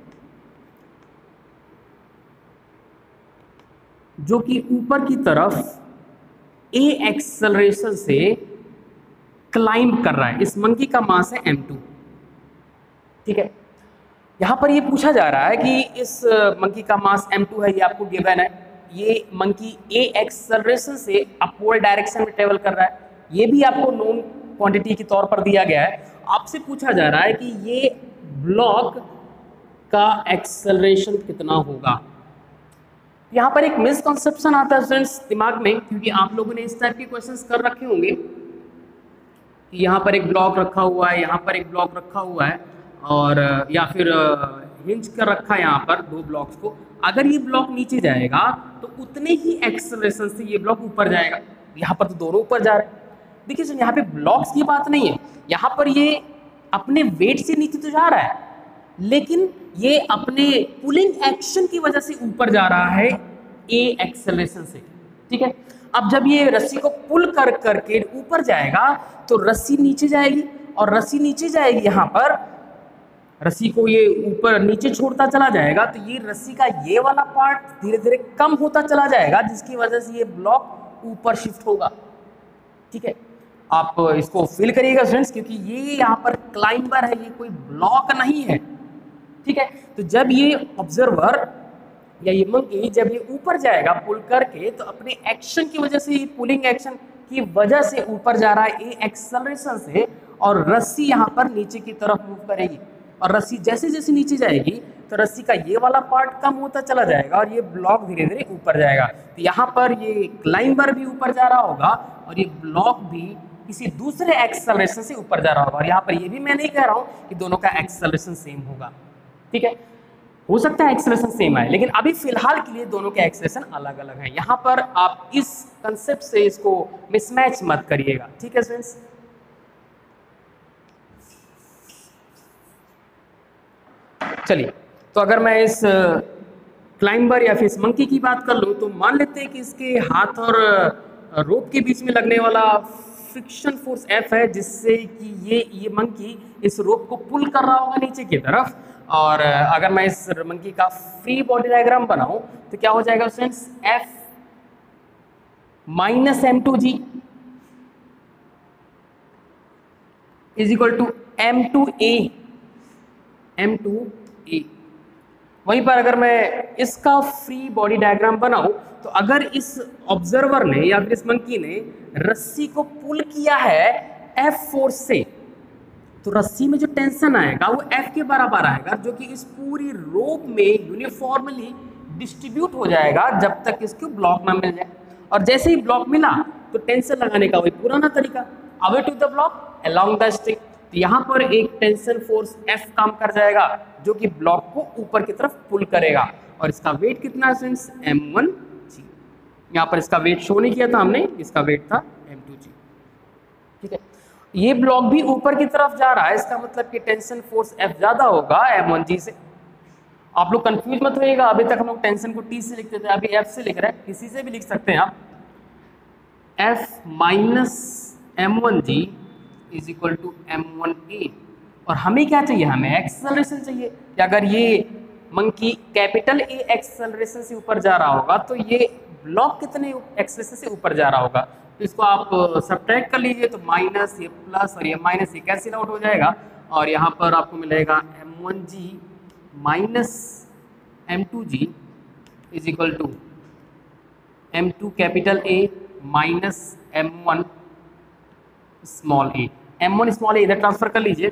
जो कि ऊपर की तरफ ए एक्सेलरेशन से क्लाइंब कर रहा है। इस मंकी का मास है एम टू। ठीक है, यहाँ पर ये पूछा जा रहा है कि इस मंकी का मास एम टू है, ये आपको गिवन है। ये मंकी ए एक्सेलरेशन से अपवर्ड डायरेक्शन में ट्रेवल कर रहा है, ये भी आपको नोन क्वांटिटी के तौर पर दिया गया है। आपसे पूछा जा रहा है कि ये ब्लॉक का एक्सेलरेशन कितना होगा। यहाँ पर एक मिसकंसेप्शन आता है स्टूडेंट्स दिमाग में, क्योंकि आप लोगों ने इस टाइप के क्वेश्चंस कर रखे होंगे कि यहाँ पर एक ब्लॉक रखा हुआ है, यहाँ पर एक ब्लॉक रखा हुआ है, और या फिर हिंज कर रखा है यहाँ पर दो ब्लॉक्स को। अगर ये ब्लॉक नीचे जाएगा तो उतने ही एक्सेलरेशन से ये ब्लॉक ऊपर जाएगा। यहाँ पर तो दोनों ऊपर जा रहे हैं। देखिए सर, यहाँ पे ब्लॉक्स की बात नहीं है, यहाँ पर ये अपने वेट से नीचे तो जा रहा है, लेकिन ये अपने पुलिंग एक्शन की वजह से ऊपर जा रहा है ए एक्सेलरेशन से। ठीक है, अब जब ये रस्सी को पुल कर करके ऊपर जाएगा तो रस्सी नीचे जाएगी, और रस्सी नीचे जाएगी यहाँ पर रस्सी को ये ऊपर नीचे छोड़ता चला जाएगा तो ये रस्सी का ये वाला पार्ट धीरे धीरे कम होता चला जाएगा, जिसकी वजह से ये ब्लॉक ऊपर शिफ्ट होगा। ठीक है, आप इसको फील करिएगा स्टूडेंट्स, क्योंकि ये यहाँ पर क्लाइंबर है, ये कोई ब्लॉक नहीं है। ठीक है, तो जब ये ऑब्जर्वर या ये मंकी जब ये ऊपर जाएगा पुल करके, तो अपने एक्शन की वजह से, ये पुलिंग एक्शन की वजह से ऊपर जा रहा है, ये एक्सेलरेशन से, और रस्सी यहाँ पर नीचे की तरफ मूव करेगी। और रस्सी जैसे जैसे नीचे जाएगी तो रस्सी का ये वाला पार्ट कम होता चला जाएगा और ये ब्लॉक धीरे धीरे ऊपर जाएगा। तो यहाँ पर ये क्लाइंबर भी ऊपर जा रहा होगा और ये ब्लॉक भी किसी दूसरे एक्सेलरेशन से ऊपर जा रहा होगा। और यहाँ पर ये भी मैं नहीं कह रहा हूँ कि दोनों का एक्सेलरेशन सेम होगा। ठीक है, हो सकता है एक्सेलरेशन सेम आए, लेकिन अभी फिलहाल के लिए दोनों के एक्सेलरेशन अलग अलग हैं। यहाँ पर आप इस कंसेप्ट से इसको मिसमैच मत करिएगा। ठीक है स्टूडेंट्स, चलिए, तो अगर मैं इस क्लाइंबर या फिर इस मंकी की बात कर लूँ, तो मान लेते हैं कि इसके हाथ और रोप के बीच में लगने वाला फ्रिक्शन फोर्स F है, जिससे कि ये ये मंकी इस रोप को पुल कर रहा होगा नीचे की तरफ। और अगर मैं इस मंकी का फ्री बॉडी डायग्राम बनाऊं तो क्या हो जाएगा friends, F minus m two g is equal to m two a m two a. वहीं पर अगर मैं इसका फ्री बॉडी डायग्राम बनाऊं तो अगर इस ऑब्जर्वर ने या फिर इस मंकी ने रस्सी को पुल किया है F फोर्स से, तो रस्सी में जो टेंशन आएगा वो F के बराबर आएगा, जो कि इस पूरी रोप में यूनिफॉर्मली डिस्ट्रीब्यूट हो जाएगा जब तक इसको ब्लॉक ना मिल जाए। और जैसे ही ब्लॉक मिला तो टेंशन लगाने का वही पुराना तरीका, away to the block along the stick. तो यहाँ पर एक टेंशन फोर्स F काम कर जाएगा जो कि ब्लॉक को ऊपर की तरफ पुल करेगा। और इसका वेट कितना है फ्रेंड्स, एम वन जी। यहाँ पर इसका वेट शो नहीं किया था हमने, इसका वेट था एम टू जी। ठीक है, ये ब्लॉक भी ऊपर की तरफ जा रहा है, इसका मतलब कि टेंशन फोर्स F ज्यादा होगा एम वन जी से। आप लोग कंफ्यूज मत होइएगा, अभी तक हम लोग टेंशन को T से लिखते थे, अभी F से लिख रहे हैं, किसी से भी लिख सकते हैं आप। F minus m one g is equal to m one a. और हमें क्या चाहिए, हमें एक्सेलरेशन चाहिए कि अगर ये मंकी कैपिटल ए एक्सेलरेशन से ऊपर जा रहा होगा तो ये ब्लॉक कितने एक्सेलरेशन से ऊपर जा रहा होगा। तो इसको आप सब्ट्रैक्ट कर लीजिए, तो माइनस ये प्लस और ये माइनस ये कैंसिल आउट हो जाएगा और यहाँ पर आपको मिलेगा m one g minus m two g is equal to m two capital A minus m one small a. M one small a इधर ट्रांसफर कर लीजिए,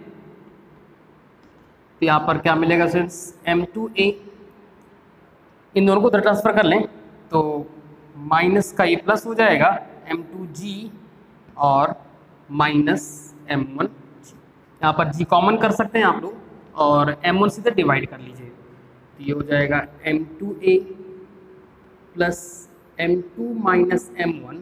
तो यहाँ पर क्या मिलेगा फ्रेंड्स, एम टू ए। इन दोनों को उधर ट्रांसफर कर लें तो माइनस का ये प्लस हो जाएगा एम टू जी और माइनस एम वन जी। यहाँ पर जी कॉमन कर सकते हैं आप लोग और एम वन से इधर डिवाइड कर लीजिए, तो ये हो जाएगा m two a plus m two minus m one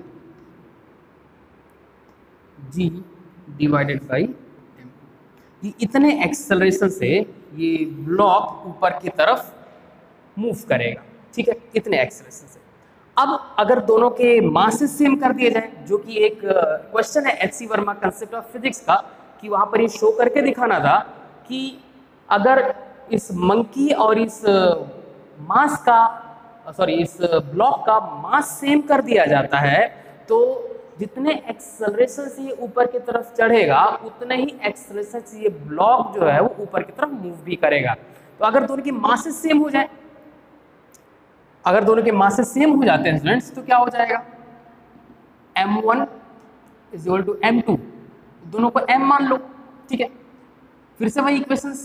g divided by m two. ये इतने एक्सेलरेशन से ये ब्लॉक ऊपर की तरफ मूव करेगा। ठीक है, इतने एक्सेलरेशन से। अब अगर दोनों के मासेस सेम कर दिए जाए, जो कि एक क्वेश्चन है H C Verma concept of physics का, कि वहाँ पर ये शो करके दिखाना था कि अगर इस मंकी और इस मास का सॉरी इस ब्लॉक का मास सेम कर दिया जाता है तो जितने एक्सेलरेशन से ये ऊपर की तरफ चढ़ेगा उतने ही एक्सेलरेशन से ये ब्लॉक जो है वो ऊपर की तरफ मूव भी करेगा। तो अगर दोनों की मासेस सेम हो जाए अगर दोनों के मासेस सेम हो जाते हैं स्टूडेंट्स, तो क्या हो जाएगा, m one is equal to m two, दोनों को m मान लो। ठीक है, फिर से वही इक्वेशंस,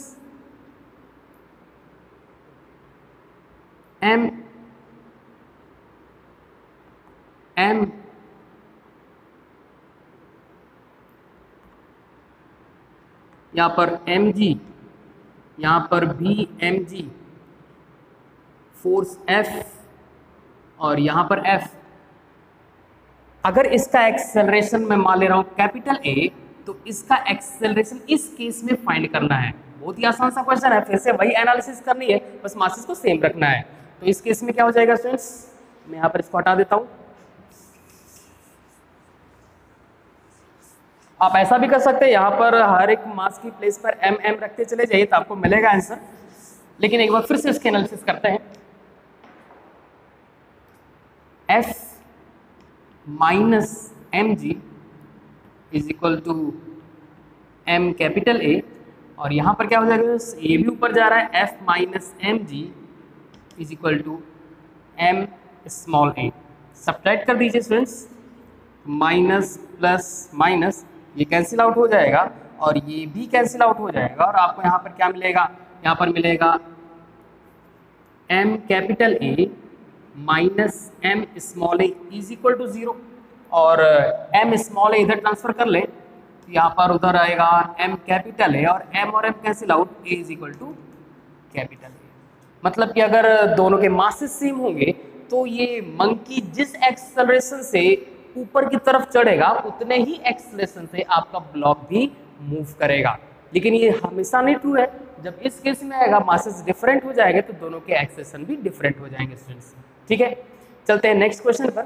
m m यहाँ पर mg, यहाँ पर भी mg, फोर्स F और यहाँ पर F। अगर इसका एक्सेलरेशन मैं मान ले रहा हूँ कैपिटल A, तो इसका एक्सेलरेशन इस केस में फाइंड करना है। बहुत ही आसान सा क्वेश्चन है, फिर से वही एनालिसिस करनी है, बस मासेस को सेम रखना है। तो इस केस में क्या हो जाएगा स्टूडेंट्स, मैं यहाँ पर इसको हटा देता हूँ। आप ऐसा भी कर सकते हैं, यहाँ पर हर एक मास की प्लेस पर एम एम रखते चले जाइए तो आपको मिलेगा आंसर। लेकिन एक बार फिर से इसके एनालिसिस करते हैं। F minus m g is equal to m capital A, और यहाँ पर क्या हो जाएगा, ए भी ऊपर जा रहा है, f minus m g is equal to m small a. Subtract कर दीजिए स्टूडेंट्स, माइनस प्लस माइनस ये कैंसिल आउट हो जाएगा और ये भी कैंसिल आउट हो जाएगा, और आपको यहाँ पर क्या मिलेगा, यहाँ पर मिलेगा m capital A minus m small a is equal to zero, और m स्मॉल ए इधर ट्रांसफर कर ले तो यहाँ पर उधर आएगा m कैपिटल A, और m और m cancel out, a is equal to capital A। मतलब कि अगर दोनों के मासेस सेम होंगे तो ये मंकी जिस एक्सेलरेशन से ऊपर की तरफ चढ़ेगा उतने ही एक्सेलरेशन से आपका ब्लॉक भी मूव करेगा। लेकिन ये हमेशा नहीं ट्रू है, जब इस केस में आएगा मासेस डिफरेंट हो जाएंगे तो दोनों के एक्सेलरेशन भी डिफरेंट हो जाएंगे स्टूडेंट्स। ठीक है, चलते हैं नेक्स्ट क्वेश्चन पर।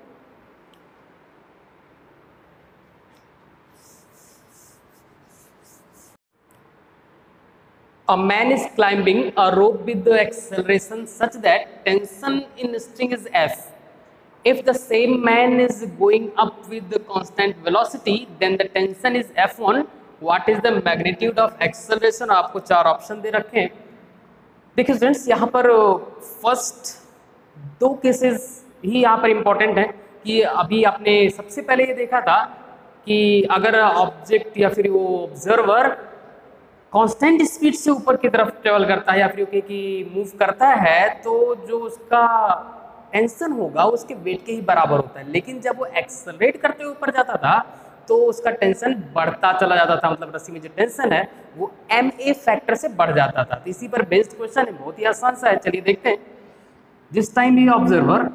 A man is climbing a rope with the acceleration such that tension in string is F. If the same man is going up with the constant velocity, then the tension is F one. What is the magnitude of acceleration? आपको चार ऑप्शन दे रखे हैं। देखिए स्टूडेंट्स, यहाँ पर फर्स्ट दो केसेस ही यहाँ पर इम्पोर्टेंट हैं कि अभी आपने सबसे पहले ये देखा था कि अगर ऑब्जेक्ट या फिर वो ऑब्जर्वर कांस्टेंट स्पीड से ऊपर की तरफ ट्रेवल करता है या फिर कि मूव करता है तो जो उसका टेंशन होगा उसके वेट के ही बराबर होता है। लेकिन जब वो एक्सेलरेट करते हुए ऊपर जाता था तो उसका टेंशन बढ़ता चला जाता था, मतलब रस्सी में जो टेंशन है वो एम ए फैक्टर से बढ़ जाता था। तो इसी पर बेस्ड क्वेश्चन है, बहुत ही आसान सा है। चलिए देखते हैं। जिस टाइम ये ऑब्जर्वर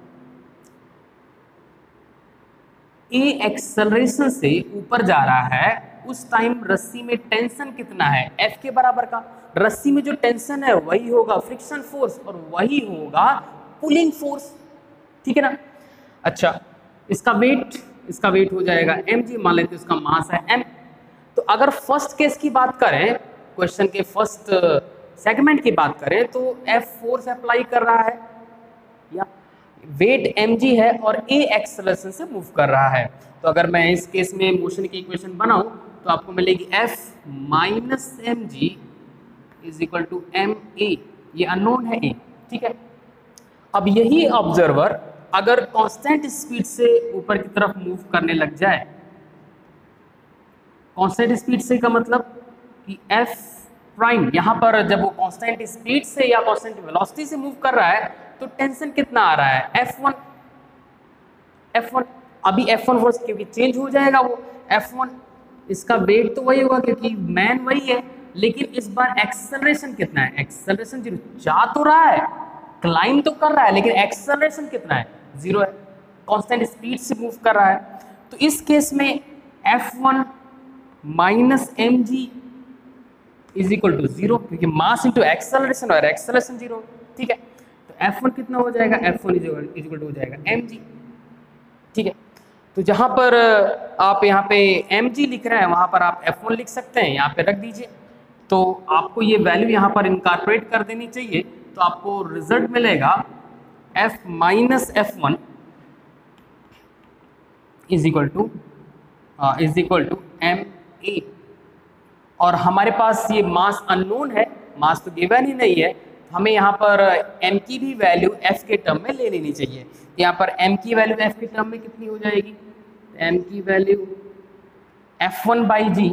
ए एक्सेलरेशन से ऊपर जा रहा है उस टाइम रस्सी में टेंशन कितना है, एफ के बराबर का। रस्सी में जो टेंशन है वही होगा फ्रिक्शन फोर्स और वही होगा पुलिंग फोर्स। ठीक है ना। अच्छा, इसका वेट इसका वेट हो जाएगा एम जी, मान लेते हैं इसका मास है एम। तो अगर फर्स्ट केस की बात करें, क्वेश्चन के फर्स्ट सेगमेंट की बात करें तो एफ फोर्स अप्लाई कर रहा है या वेट mg है और a एक्सेलरेशन से मूव कर रहा है। तो अगर मैं इस केस में मोशन की इक्वेशन बनाऊं तो आपको मिलेगी f minus m g is equal to m a, ये अननोन है a। ठीक है। अब यही ऑब्जर्वर अगर कांस्टेंट स्पीड से ऊपर की तरफ मूव करने लग जाए, कांस्टेंट स्पीड से का मतलब कि f प्राइम यहाँ पर जब वो कांस्टेंट स्पीड से या कांस्टेंट वेलोसिटी से मूव कर रहा है तो टेंशन कितना आ रहा है, एफ वन। एफ वन अभी एफ वन फोर्स क्योंकि चेंज हो जाएगा वो एफ वन, इसका वेट तो वही होगा क्योंकि मैन वही है, लेकिन इस बार एक्सेलरेशन कितना है, एक्सेलरेशन जीरो। जा तो रहा है, क्लाइम तो कर रहा है, लेकिन एक्सेलरेशन कितना है, जीरो है, कांस्टेंट स्पीड से मूव कर रहा है। तो इस केस में f one minus m g is equal to zero, क्योंकि मास इंटू एक्सेलरेशन और एक्सेलरेशन जीरो। ठीक है। तो एफ वन कितना हो जाएगा, f one is equal to हो जाएगा एम जी। ठीक है। तो जहाँ पर आप यहाँ पे एम जी लिख रहे हैं वहाँ पर आप एफ वन लिख सकते हैं, यहाँ पे रख दीजिए। तो आपको ये वैल्यू यहाँ पर इनकॉर्पोरेट कर देनी चाहिए, तो आपको रिजल्ट मिलेगा f minus f one is equal to is equal to m a. और हमारे पास ये मास अननोन है, मास तो गिवन ही नहीं है, हमें यहाँ पर m की भी वैल्यू f के टर्म में ले लेनी चाहिए। यहाँ पर m की वैल्यू f के टर्म में कितनी हो जाएगी, m की value f one by g,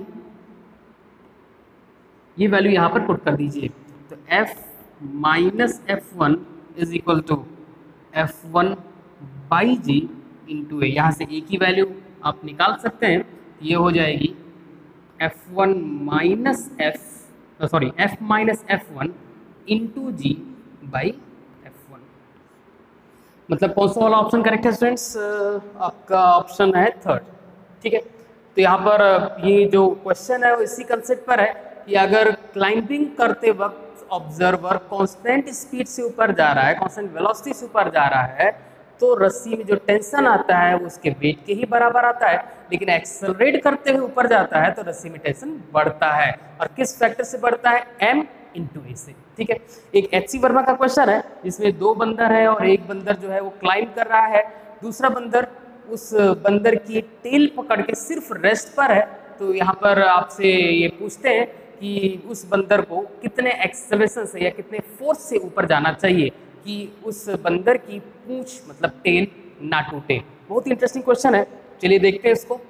ये वैल्यू यहाँ पर पुट कर दीजिए। तो f minus f one is equal to f one by g into a. यहाँ से a की वैल्यू आप निकाल सकते हैं, ये हो जाएगी f one minus f sorry f minus f one into g by f one. मतलब कौन सा वाला ऑप्शन करेक्ट है स्टूडेंट्स, आपका ऑप्शन है थर्ड। ठीक है। तो यहाँ पर ये जो क्वेश्चन है वो इसी कंसेप्ट पर है कि अगर क्लाइंबिंग करते वक्त ऑब्जर्वर कांस्टेंट स्पीड से ऊपर जा रहा है, कांस्टेंट वेलोसिटी से ऊपर जा रहा है, तो रस्सी में जो टेंशन आता है वो उसके वेट के ही बराबर आता है, लेकिन एक्सेलरेट करते हुए ऊपर जाता है तो रस्सी में टेंशन बढ़ता है। और किस फैक्टर से बढ़ता है? एम इंटू ए से। ठीक है, एक एच सी वर्मा का क्वेश्चन है जिसमें दो बंदर है और एक बंदर जो है वो क्लाइंब कर रहा है, दूसरा बंदर उस बंदर की टेल पकड़ के सिर्फ रेस्ट पर है। तो यहाँ पर आपसे ये पूछते हैं कि उस बंदर को कितने एक्सेलरेशन से या कितने फोर्स से ऊपर जाना चाहिए कि उस बंदर की पूंछ मतलब टेल ना टूटे। बहुत ही इंटरेस्टिंग क्वेश्चन है, चलिए देखते हैं इसको।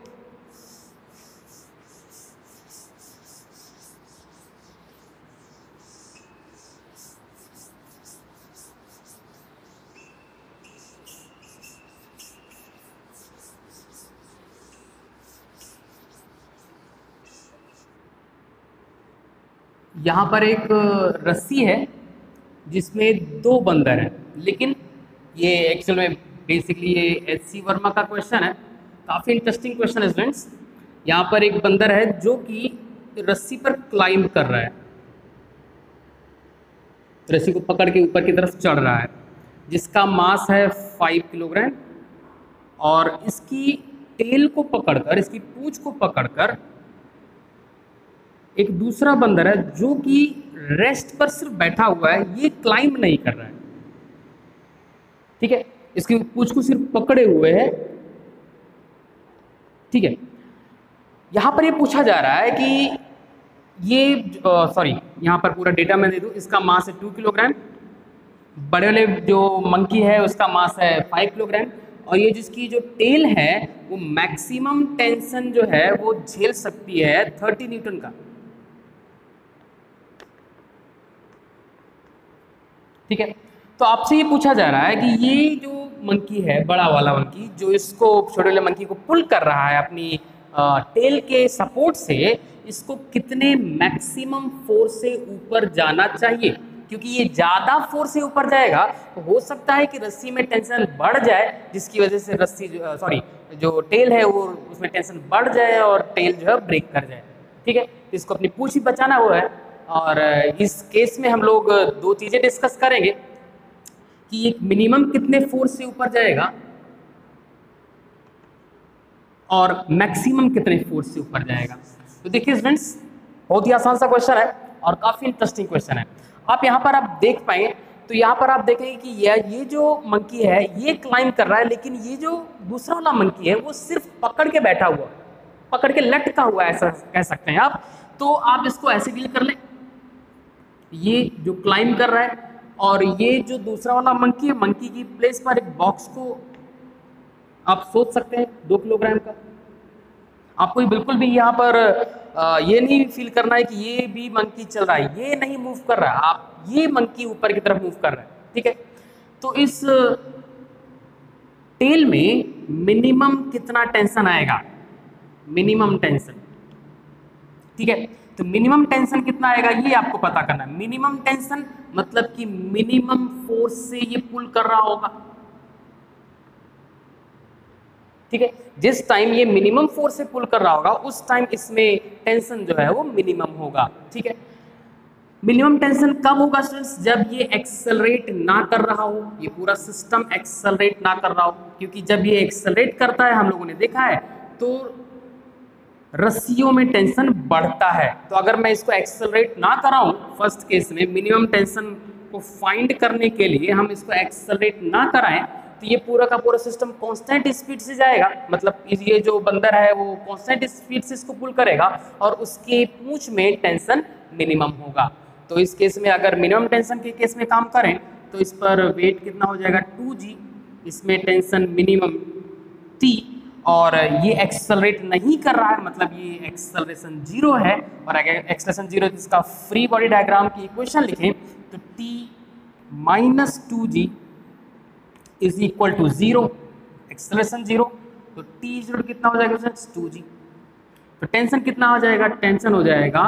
यहाँ पर एक रस्सी है जिसमें दो बंदर हैं, लेकिन ये एक्चुअल में बेसिकली ये एच सी वर्मा का क्वेश्चन है, काफ़ी इंटरेस्टिंग क्वेश्चन है स्टूडेंट्स। यहाँ पर एक बंदर है जो कि रस्सी पर क्लाइंब कर रहा है, रस्सी को पकड़ के ऊपर की तरफ चढ़ रहा है, जिसका मास है फाइव किलोग्राम और इसकी टेल को पकड़कर, इसकी पूंछ को पकड़कर एक दूसरा बंदर है जो कि रेस्ट पर सिर्फ बैठा हुआ है, ये क्लाइंब नहीं कर रहा है। ठीक है, इसकी पूंछ को सिर्फ पकड़े हुए है। ठीक है, यहां पर ये पूछा जा रहा है कि ये सॉरी यहां पर पूरा डेटा मैं दे दूं। इसका मास है टू किलोग्राम, बड़े वाले जो मंकी है उसका मास है फाइव किलोग्राम और ये जिसकी जो टेल है वो मैक्सिमम टेंशन जो है वो झेल सकती है थर्टी न्यूटन का। ठीक है, तो आपसे ये पूछा जा रहा है कि ये जो मंकी है, बड़ा वाला मंकी जो इसको छोटे वाले मंकी को पुल कर रहा है अपनी आ, टेल के सपोर्ट से, इसको कितने मैक्सिमम फोर्स से ऊपर जाना चाहिए? क्योंकि ये ज़्यादा फोर्स से ऊपर जाएगा तो हो सकता है कि रस्सी में टेंशन बढ़ जाए, जिसकी वजह से रस्सी जो सॉरी जो टेल है वो उसमें टेंशन बढ़ जाए और टेल जो है ब्रेक कर जाए। ठीक है, इसको अपनी पूंछ ही बचाना हुआ है। और इस केस में हम लोग दो चीज़ें डिस्कस करेंगे कि एक मिनिमम कितने फोर्स से ऊपर जाएगा और मैक्सिमम कितने फोर्स से ऊपर जाएगा। तो देखिए स्टूडेंट्स, बहुत ही आसान सा क्वेश्चन है और काफ़ी इंटरेस्टिंग क्वेश्चन है। आप यहाँ पर आप देख पाए तो यहाँ पर आप देखेंगे कि ये ये जो मंकी है ये क्लाइंब कर रहा है, लेकिन ये जो दूसरा वाला मंकी है वो सिर्फ पकड़ के बैठा हुआ, पकड़ के लटका हुआ, ऐसा कह सकते हैं आप। तो आप इसको ऐसे डील कर लें, ये जो क्लाइंब कर रहा है और ये जो दूसरा वाला मंकी है, मंकी की प्लेस पर एक बॉक्स को आप सोच सकते हैं दो किलोग्राम का। आपको बिल्कुल भी यहाँ पर आ, ये नहीं फील करना है कि ये भी मंकी चल रहा है, ये नहीं मूव कर रहा है, आप ये मंकी ऊपर की तरफ मूव कर रहा है। ठीक है, तो इस टेल में मिनिमम कितना टेंशन आएगा? Minimum tension. ठीक है, तो मिनिमम टेंशन कितना आएगा ये आपको पता करना है। मिनिमम टेंशन मतलब कि मिनिमम फोर्स से ये पुल कर रहा होगा। ठीक है, जिस टाइम ये मिनिमम फोर्स से पुल कर रहा होगा उस टाइम इसमें टेंशन जो है वो मिनिमम होगा। ठीक है, मिनिमम टेंशन कब होगा स्टूडेंट्स? जब ये एक्सेलरेट ना कर रहा हो, ये पूरा सिस्टम एक्सेलरेट ना कर रहा हो। क्योंकि जब ये एक्सेलरेट करता है, हम लोगों ने देखा है, तो रस्सियों में टेंशन बढ़ता है। तो अगर मैं इसको एक्सेलरेट ना कराऊं, फर्स्ट केस में मिनिमम टेंशन को फाइंड करने के लिए हम इसको एक्सेलरेट ना कराएं, तो ये पूरा का पूरा सिस्टम कांस्टेंट स्पीड से जाएगा। मतलब ये जो बंदर है वो कांस्टेंट स्पीड से इसको पुल करेगा और उसकी पूंछ में टेंशन मिनिमम होगा। तो इस केस में अगर मिनिमम टेंशन के केस में काम करें तो इस पर वेट कितना हो जाएगा? टू जी, इसमें टेंशन मिनिमम टी, और ये एक्सेलरेट नहीं कर रहा है, मतलब ये एक्सेलरेशन जीरो है। और अगर एक्सेलरेशन जीरो है तो इसका फ्री बॉडी डायग्राम की इक्वेशन लिखें तो T minus two g is equal to zero, acceleration zero, तो टी जीरो कितना हो जाएगा? Two g. तो टेंशन कितना हो जाएगा? टेंशन हो जाएगा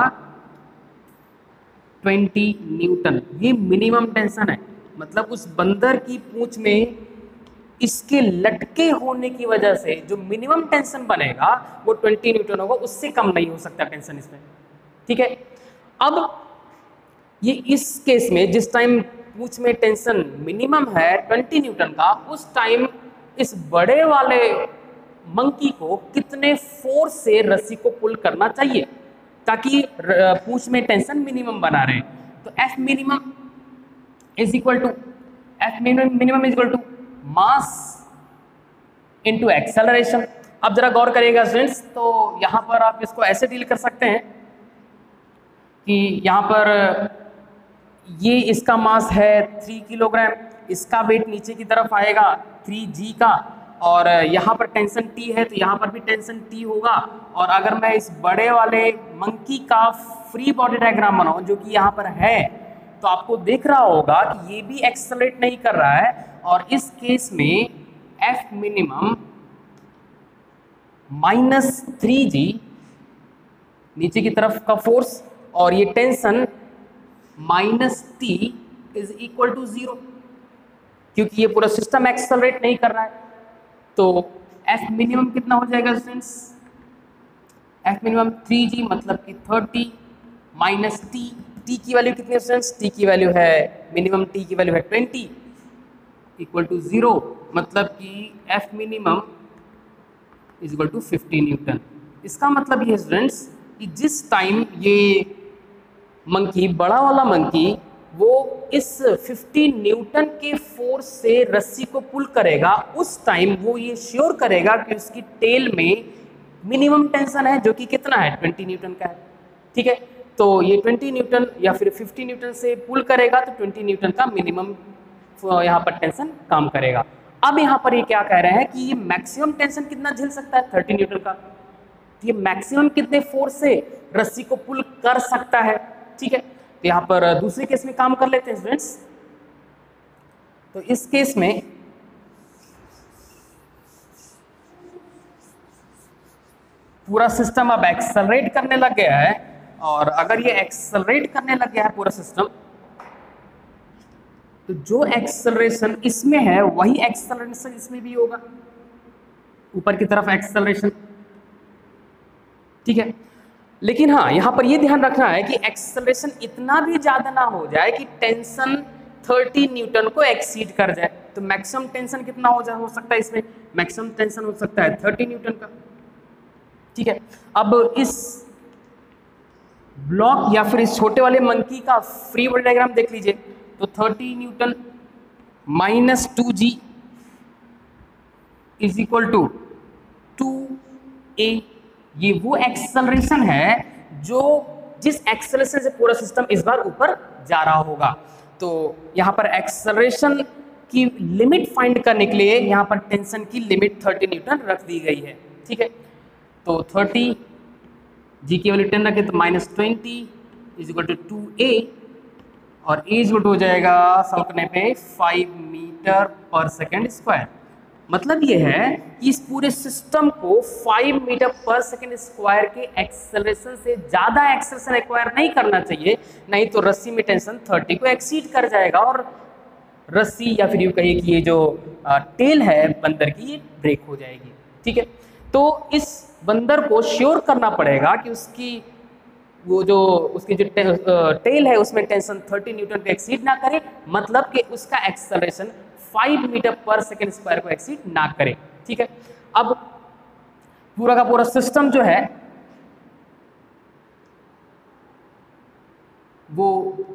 ट्वेंटी न्यूटन। ये मिनिमम टेंशन है, मतलब उस बंदर की पूंछ में इसके लटके होने की वजह से जो मिनिमम टेंशन बनेगा वो ट्वेंटी न्यूटन होगा, उससे कम नहीं हो सकता टेंशन इसमें। ठीक है, अब ये इस केस में जिस टाइम पूंछ में टेंशन मिनिमम है ट्वेंटी न्यूटन का, उस टाइम इस बड़े वाले मंकी को कितने फोर्स से रस्सी को पुल करना चाहिए ताकि पूंछ में टेंशन मिनिमम बना रहे। तो f minimum is equal to f minimum is equal to mass into acceleration. अब जरा गौर करिएगा स्टूडेंट्स, तो यहाँ पर आप इसको ऐसे डील कर सकते हैं कि यहाँ पर ये इसका मास है थ्री किलोग्राम, इसका वेट नीचे की तरफ आएगा थ्री जी का, और यहाँ पर टेंशन टी है तो यहाँ पर भी टेंशन टी होगा। और अगर मैं इस बड़े वाले मंकी का फ्री बॉडी डायग्राम बनाऊँ जो कि यहाँ पर है, तो आपको देख रहा होगा कि ये भी एक्सेलरेट नहीं कर रहा है, और इस केस में f minimum minus three g नीचे की तरफ का फोर्स, और ये tension minus T is equal to zero, क्योंकि ये पूरा सिस्टम एक्सेलरेट नहीं कर रहा है। तो एफ मिनिमम कितना हो जाएगा students? F minimum three g मतलब कि थर्टी माइनस टी, टी की वैल्यू कितनी है स्टूडेंट्स? टी की वैल्यू है मिनिमम, टी की वैल्यू है ट्वेंटी इक्वल टू जीरो, मतलब कि f minimum is equal to fifty newton. इसका मतलब ये स्टूडेंट्स कि जिस टाइम ये मंकी, बड़ा वाला मंकी, वो इस फिफ्टी न्यूटन के फोर्स से रस्सी को पुल करेगा, उस टाइम वो ये श्योर करेगा कि उसकी टेल में मिनिमम टेंशन है जो कि कितना है? ट्वेंटी न्यूटन का है। ठीक है, तो ये ट्वेंटी न्यूटन या फिर फिफ्टी न्यूटन से पुल करेगा तो ट्वेंटी न्यूटन का मिनिमम यहाँ पर टेंशन काम करेगा। अब यहाँ पर ये क्या कह रहे हैं कि ये मैक्सिमम टेंशन कितना झेल सकता है? थर्टी न्यूटन का। ये मैक्सिमम कितने फोर्स से रस्सी को पुल कर सकता है? ठीक है, तो यहाँ पर दूसरे केस में काम कर लेते हैं स्टूडेंट्स। तो इस केस में पूरा सिस्टम अब एक्सेलरेट करने लग गया है, और अगर ये एक्सेलरेट करने लग गया है पूरा सिस्टम, तो जो एक्सेलरेशन इसमें है वही एक्सेलरेशन इसमें भी होगा, ऊपर की तरफ एक्सेलरेशन। ठीक है, लेकिन हाँ यहाँ पर ये ध्यान रखना है कि एक्सेलरेशन इतना भी ज़्यादा ना हो जाए कि टेंशन थर्टी न्यूटन को एक्सीड कर जाए। तो मैक्सिमम टेंशन कितना हो जा हो सकता है इसमें? मैक्सिमम टेंशन हो सकता है थर्टी न्यूटन का। ठीक है, अब इस ब्लॉक या फिर इस छोटे वाले मंकी का फ्री बॉडी डायग्राम देख लीजिए। तो thirty newton minus two g is equal to two a. ये वो एक्सेलरेशन है जो जिस एक्सेलरेशन से पूरा सिस्टम इस बार ऊपर जा रहा होगा। तो यहाँ पर एक्सेलरेशन की लिमिट फाइंड करने के लिए यहाँ पर टेंशन की लिमिट थर्टी न्यूटन रख दी गई है। ठीक है, तो थर्टी जी की वैल्यू टेन रखे तो minus twenty is equal to two a, और ए इज इक्वल टू हो जाएगा सॉल्व करने पे five metre per second square. मतलब ये है कि इस पूरे सिस्टम को five metre per second square के एक्सेलरेशन से ज़्यादा एक्सेलरेशन एक्वायर नहीं करना चाहिए, नहीं तो रस्सी में टेंशन थर्टी को एक्सीड कर जाएगा और रस्सी या फिर यूँ कहिए कि ये जो टेल है बंदर की ये ब्रेक हो जाएगी। ठीक है, तो इस बंदर को श्योर करना पड़ेगा कि उसकी वो जो उसकी जो टे, टेल है उसमें टेंशन थर्टी न्यूटन को एक्सीड ना करे, मतलब कि उसका acceleration five metre per second square को एक्सीड ना करे। ठीक है, अब पूरा का पूरा सिस्टम जो है वो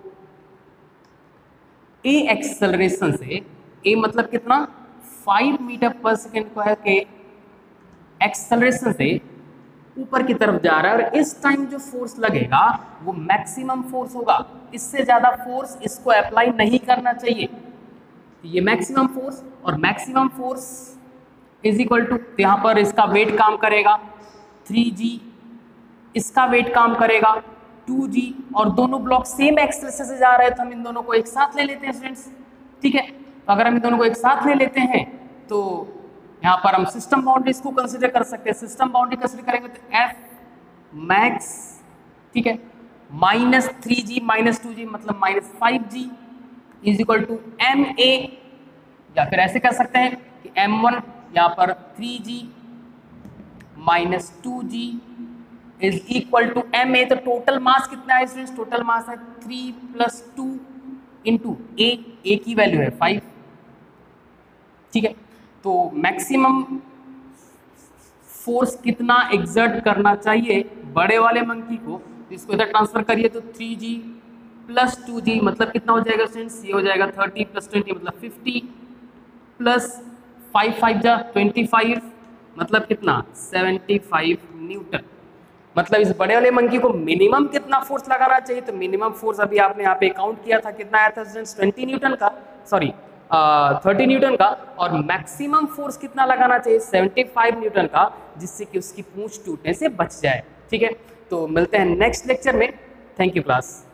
ए एक्सेलरेशन से, ए मतलब कितना? Five metre per second square के एक्सेलरेशन से ऊपर की तरफ जा रहा है, और इस टाइम जो फोर्स लगेगा वो मैक्सिमम फोर्स होगा। इससे ज़्यादा फोर्स इसको अप्लाई नहीं करना चाहिए। ये मैक्सिमम फोर्स, और maximum force is equal to, यहाँ पर इसका वेट काम करेगा थ्री जी, इसका वेट काम करेगा टू जी, और दोनों ब्लॉक सेम एक्सेलरेशन से जा रहे हैं तो हम इन दोनों को एक साथ ले लेते हैं स्टूडेंट्स। ठीक है, तो अगर हम इन दोनों को एक साथ ले लेते हैं तो यहाँ पर हम सिस्टम बाउंड्रीज को कंसिडर कर सकते हैं। सिस्टम बाउंड्री कंसिडर करेंगे तो एफ मैक्स, ठीक है, minus three g minus two g मतलब minus five g is equal to m a, या फिर ऐसे कर सकते हैं कि एम वन यहाँ पर three g minus two g is equal to m a. तो टोटल मास कितना है स्टूडेंट्स? टोटल मास है three plus two into a, a की वैल्यू है फाइव, ठीक है। तो मैक्सिमम फोर्स कितना एग्जर्ट करना चाहिए बड़े वाले मंकी को, तो इसको इधर ट्रांसफर करिए तो three g plus two g मतलब कितना हो जाएगा स्टूडेंट्स, ये हो जाएगा थर्टी प्लस ट्वेंटी मतलब फिफ्टी प्लस फाइव फाइव जा ट्वेंटी फाइव मतलब कितना सेवेंटी फाइव न्यूटन। मतलब इस बड़े वाले मंकी को मिनिमम कितना फोर्स लगाना चाहिए, तो मिनिमम फोर्स अभी आपने यहाँ पे काउंट किया था कितना आया था स्टूडेंट्स, ट्वेंटी न्यूटन का, सॉरी थर्टी न्यूटन का, और मैक्सिमम फोर्स कितना लगाना चाहिए सेवेंटी फाइव न्यूटन का, जिससे कि उसकी पूंछ टूटने से बच जाए, ठीक है। तो मिलते हैं नेक्स्ट लेक्चर में, थैंक यू क्लास।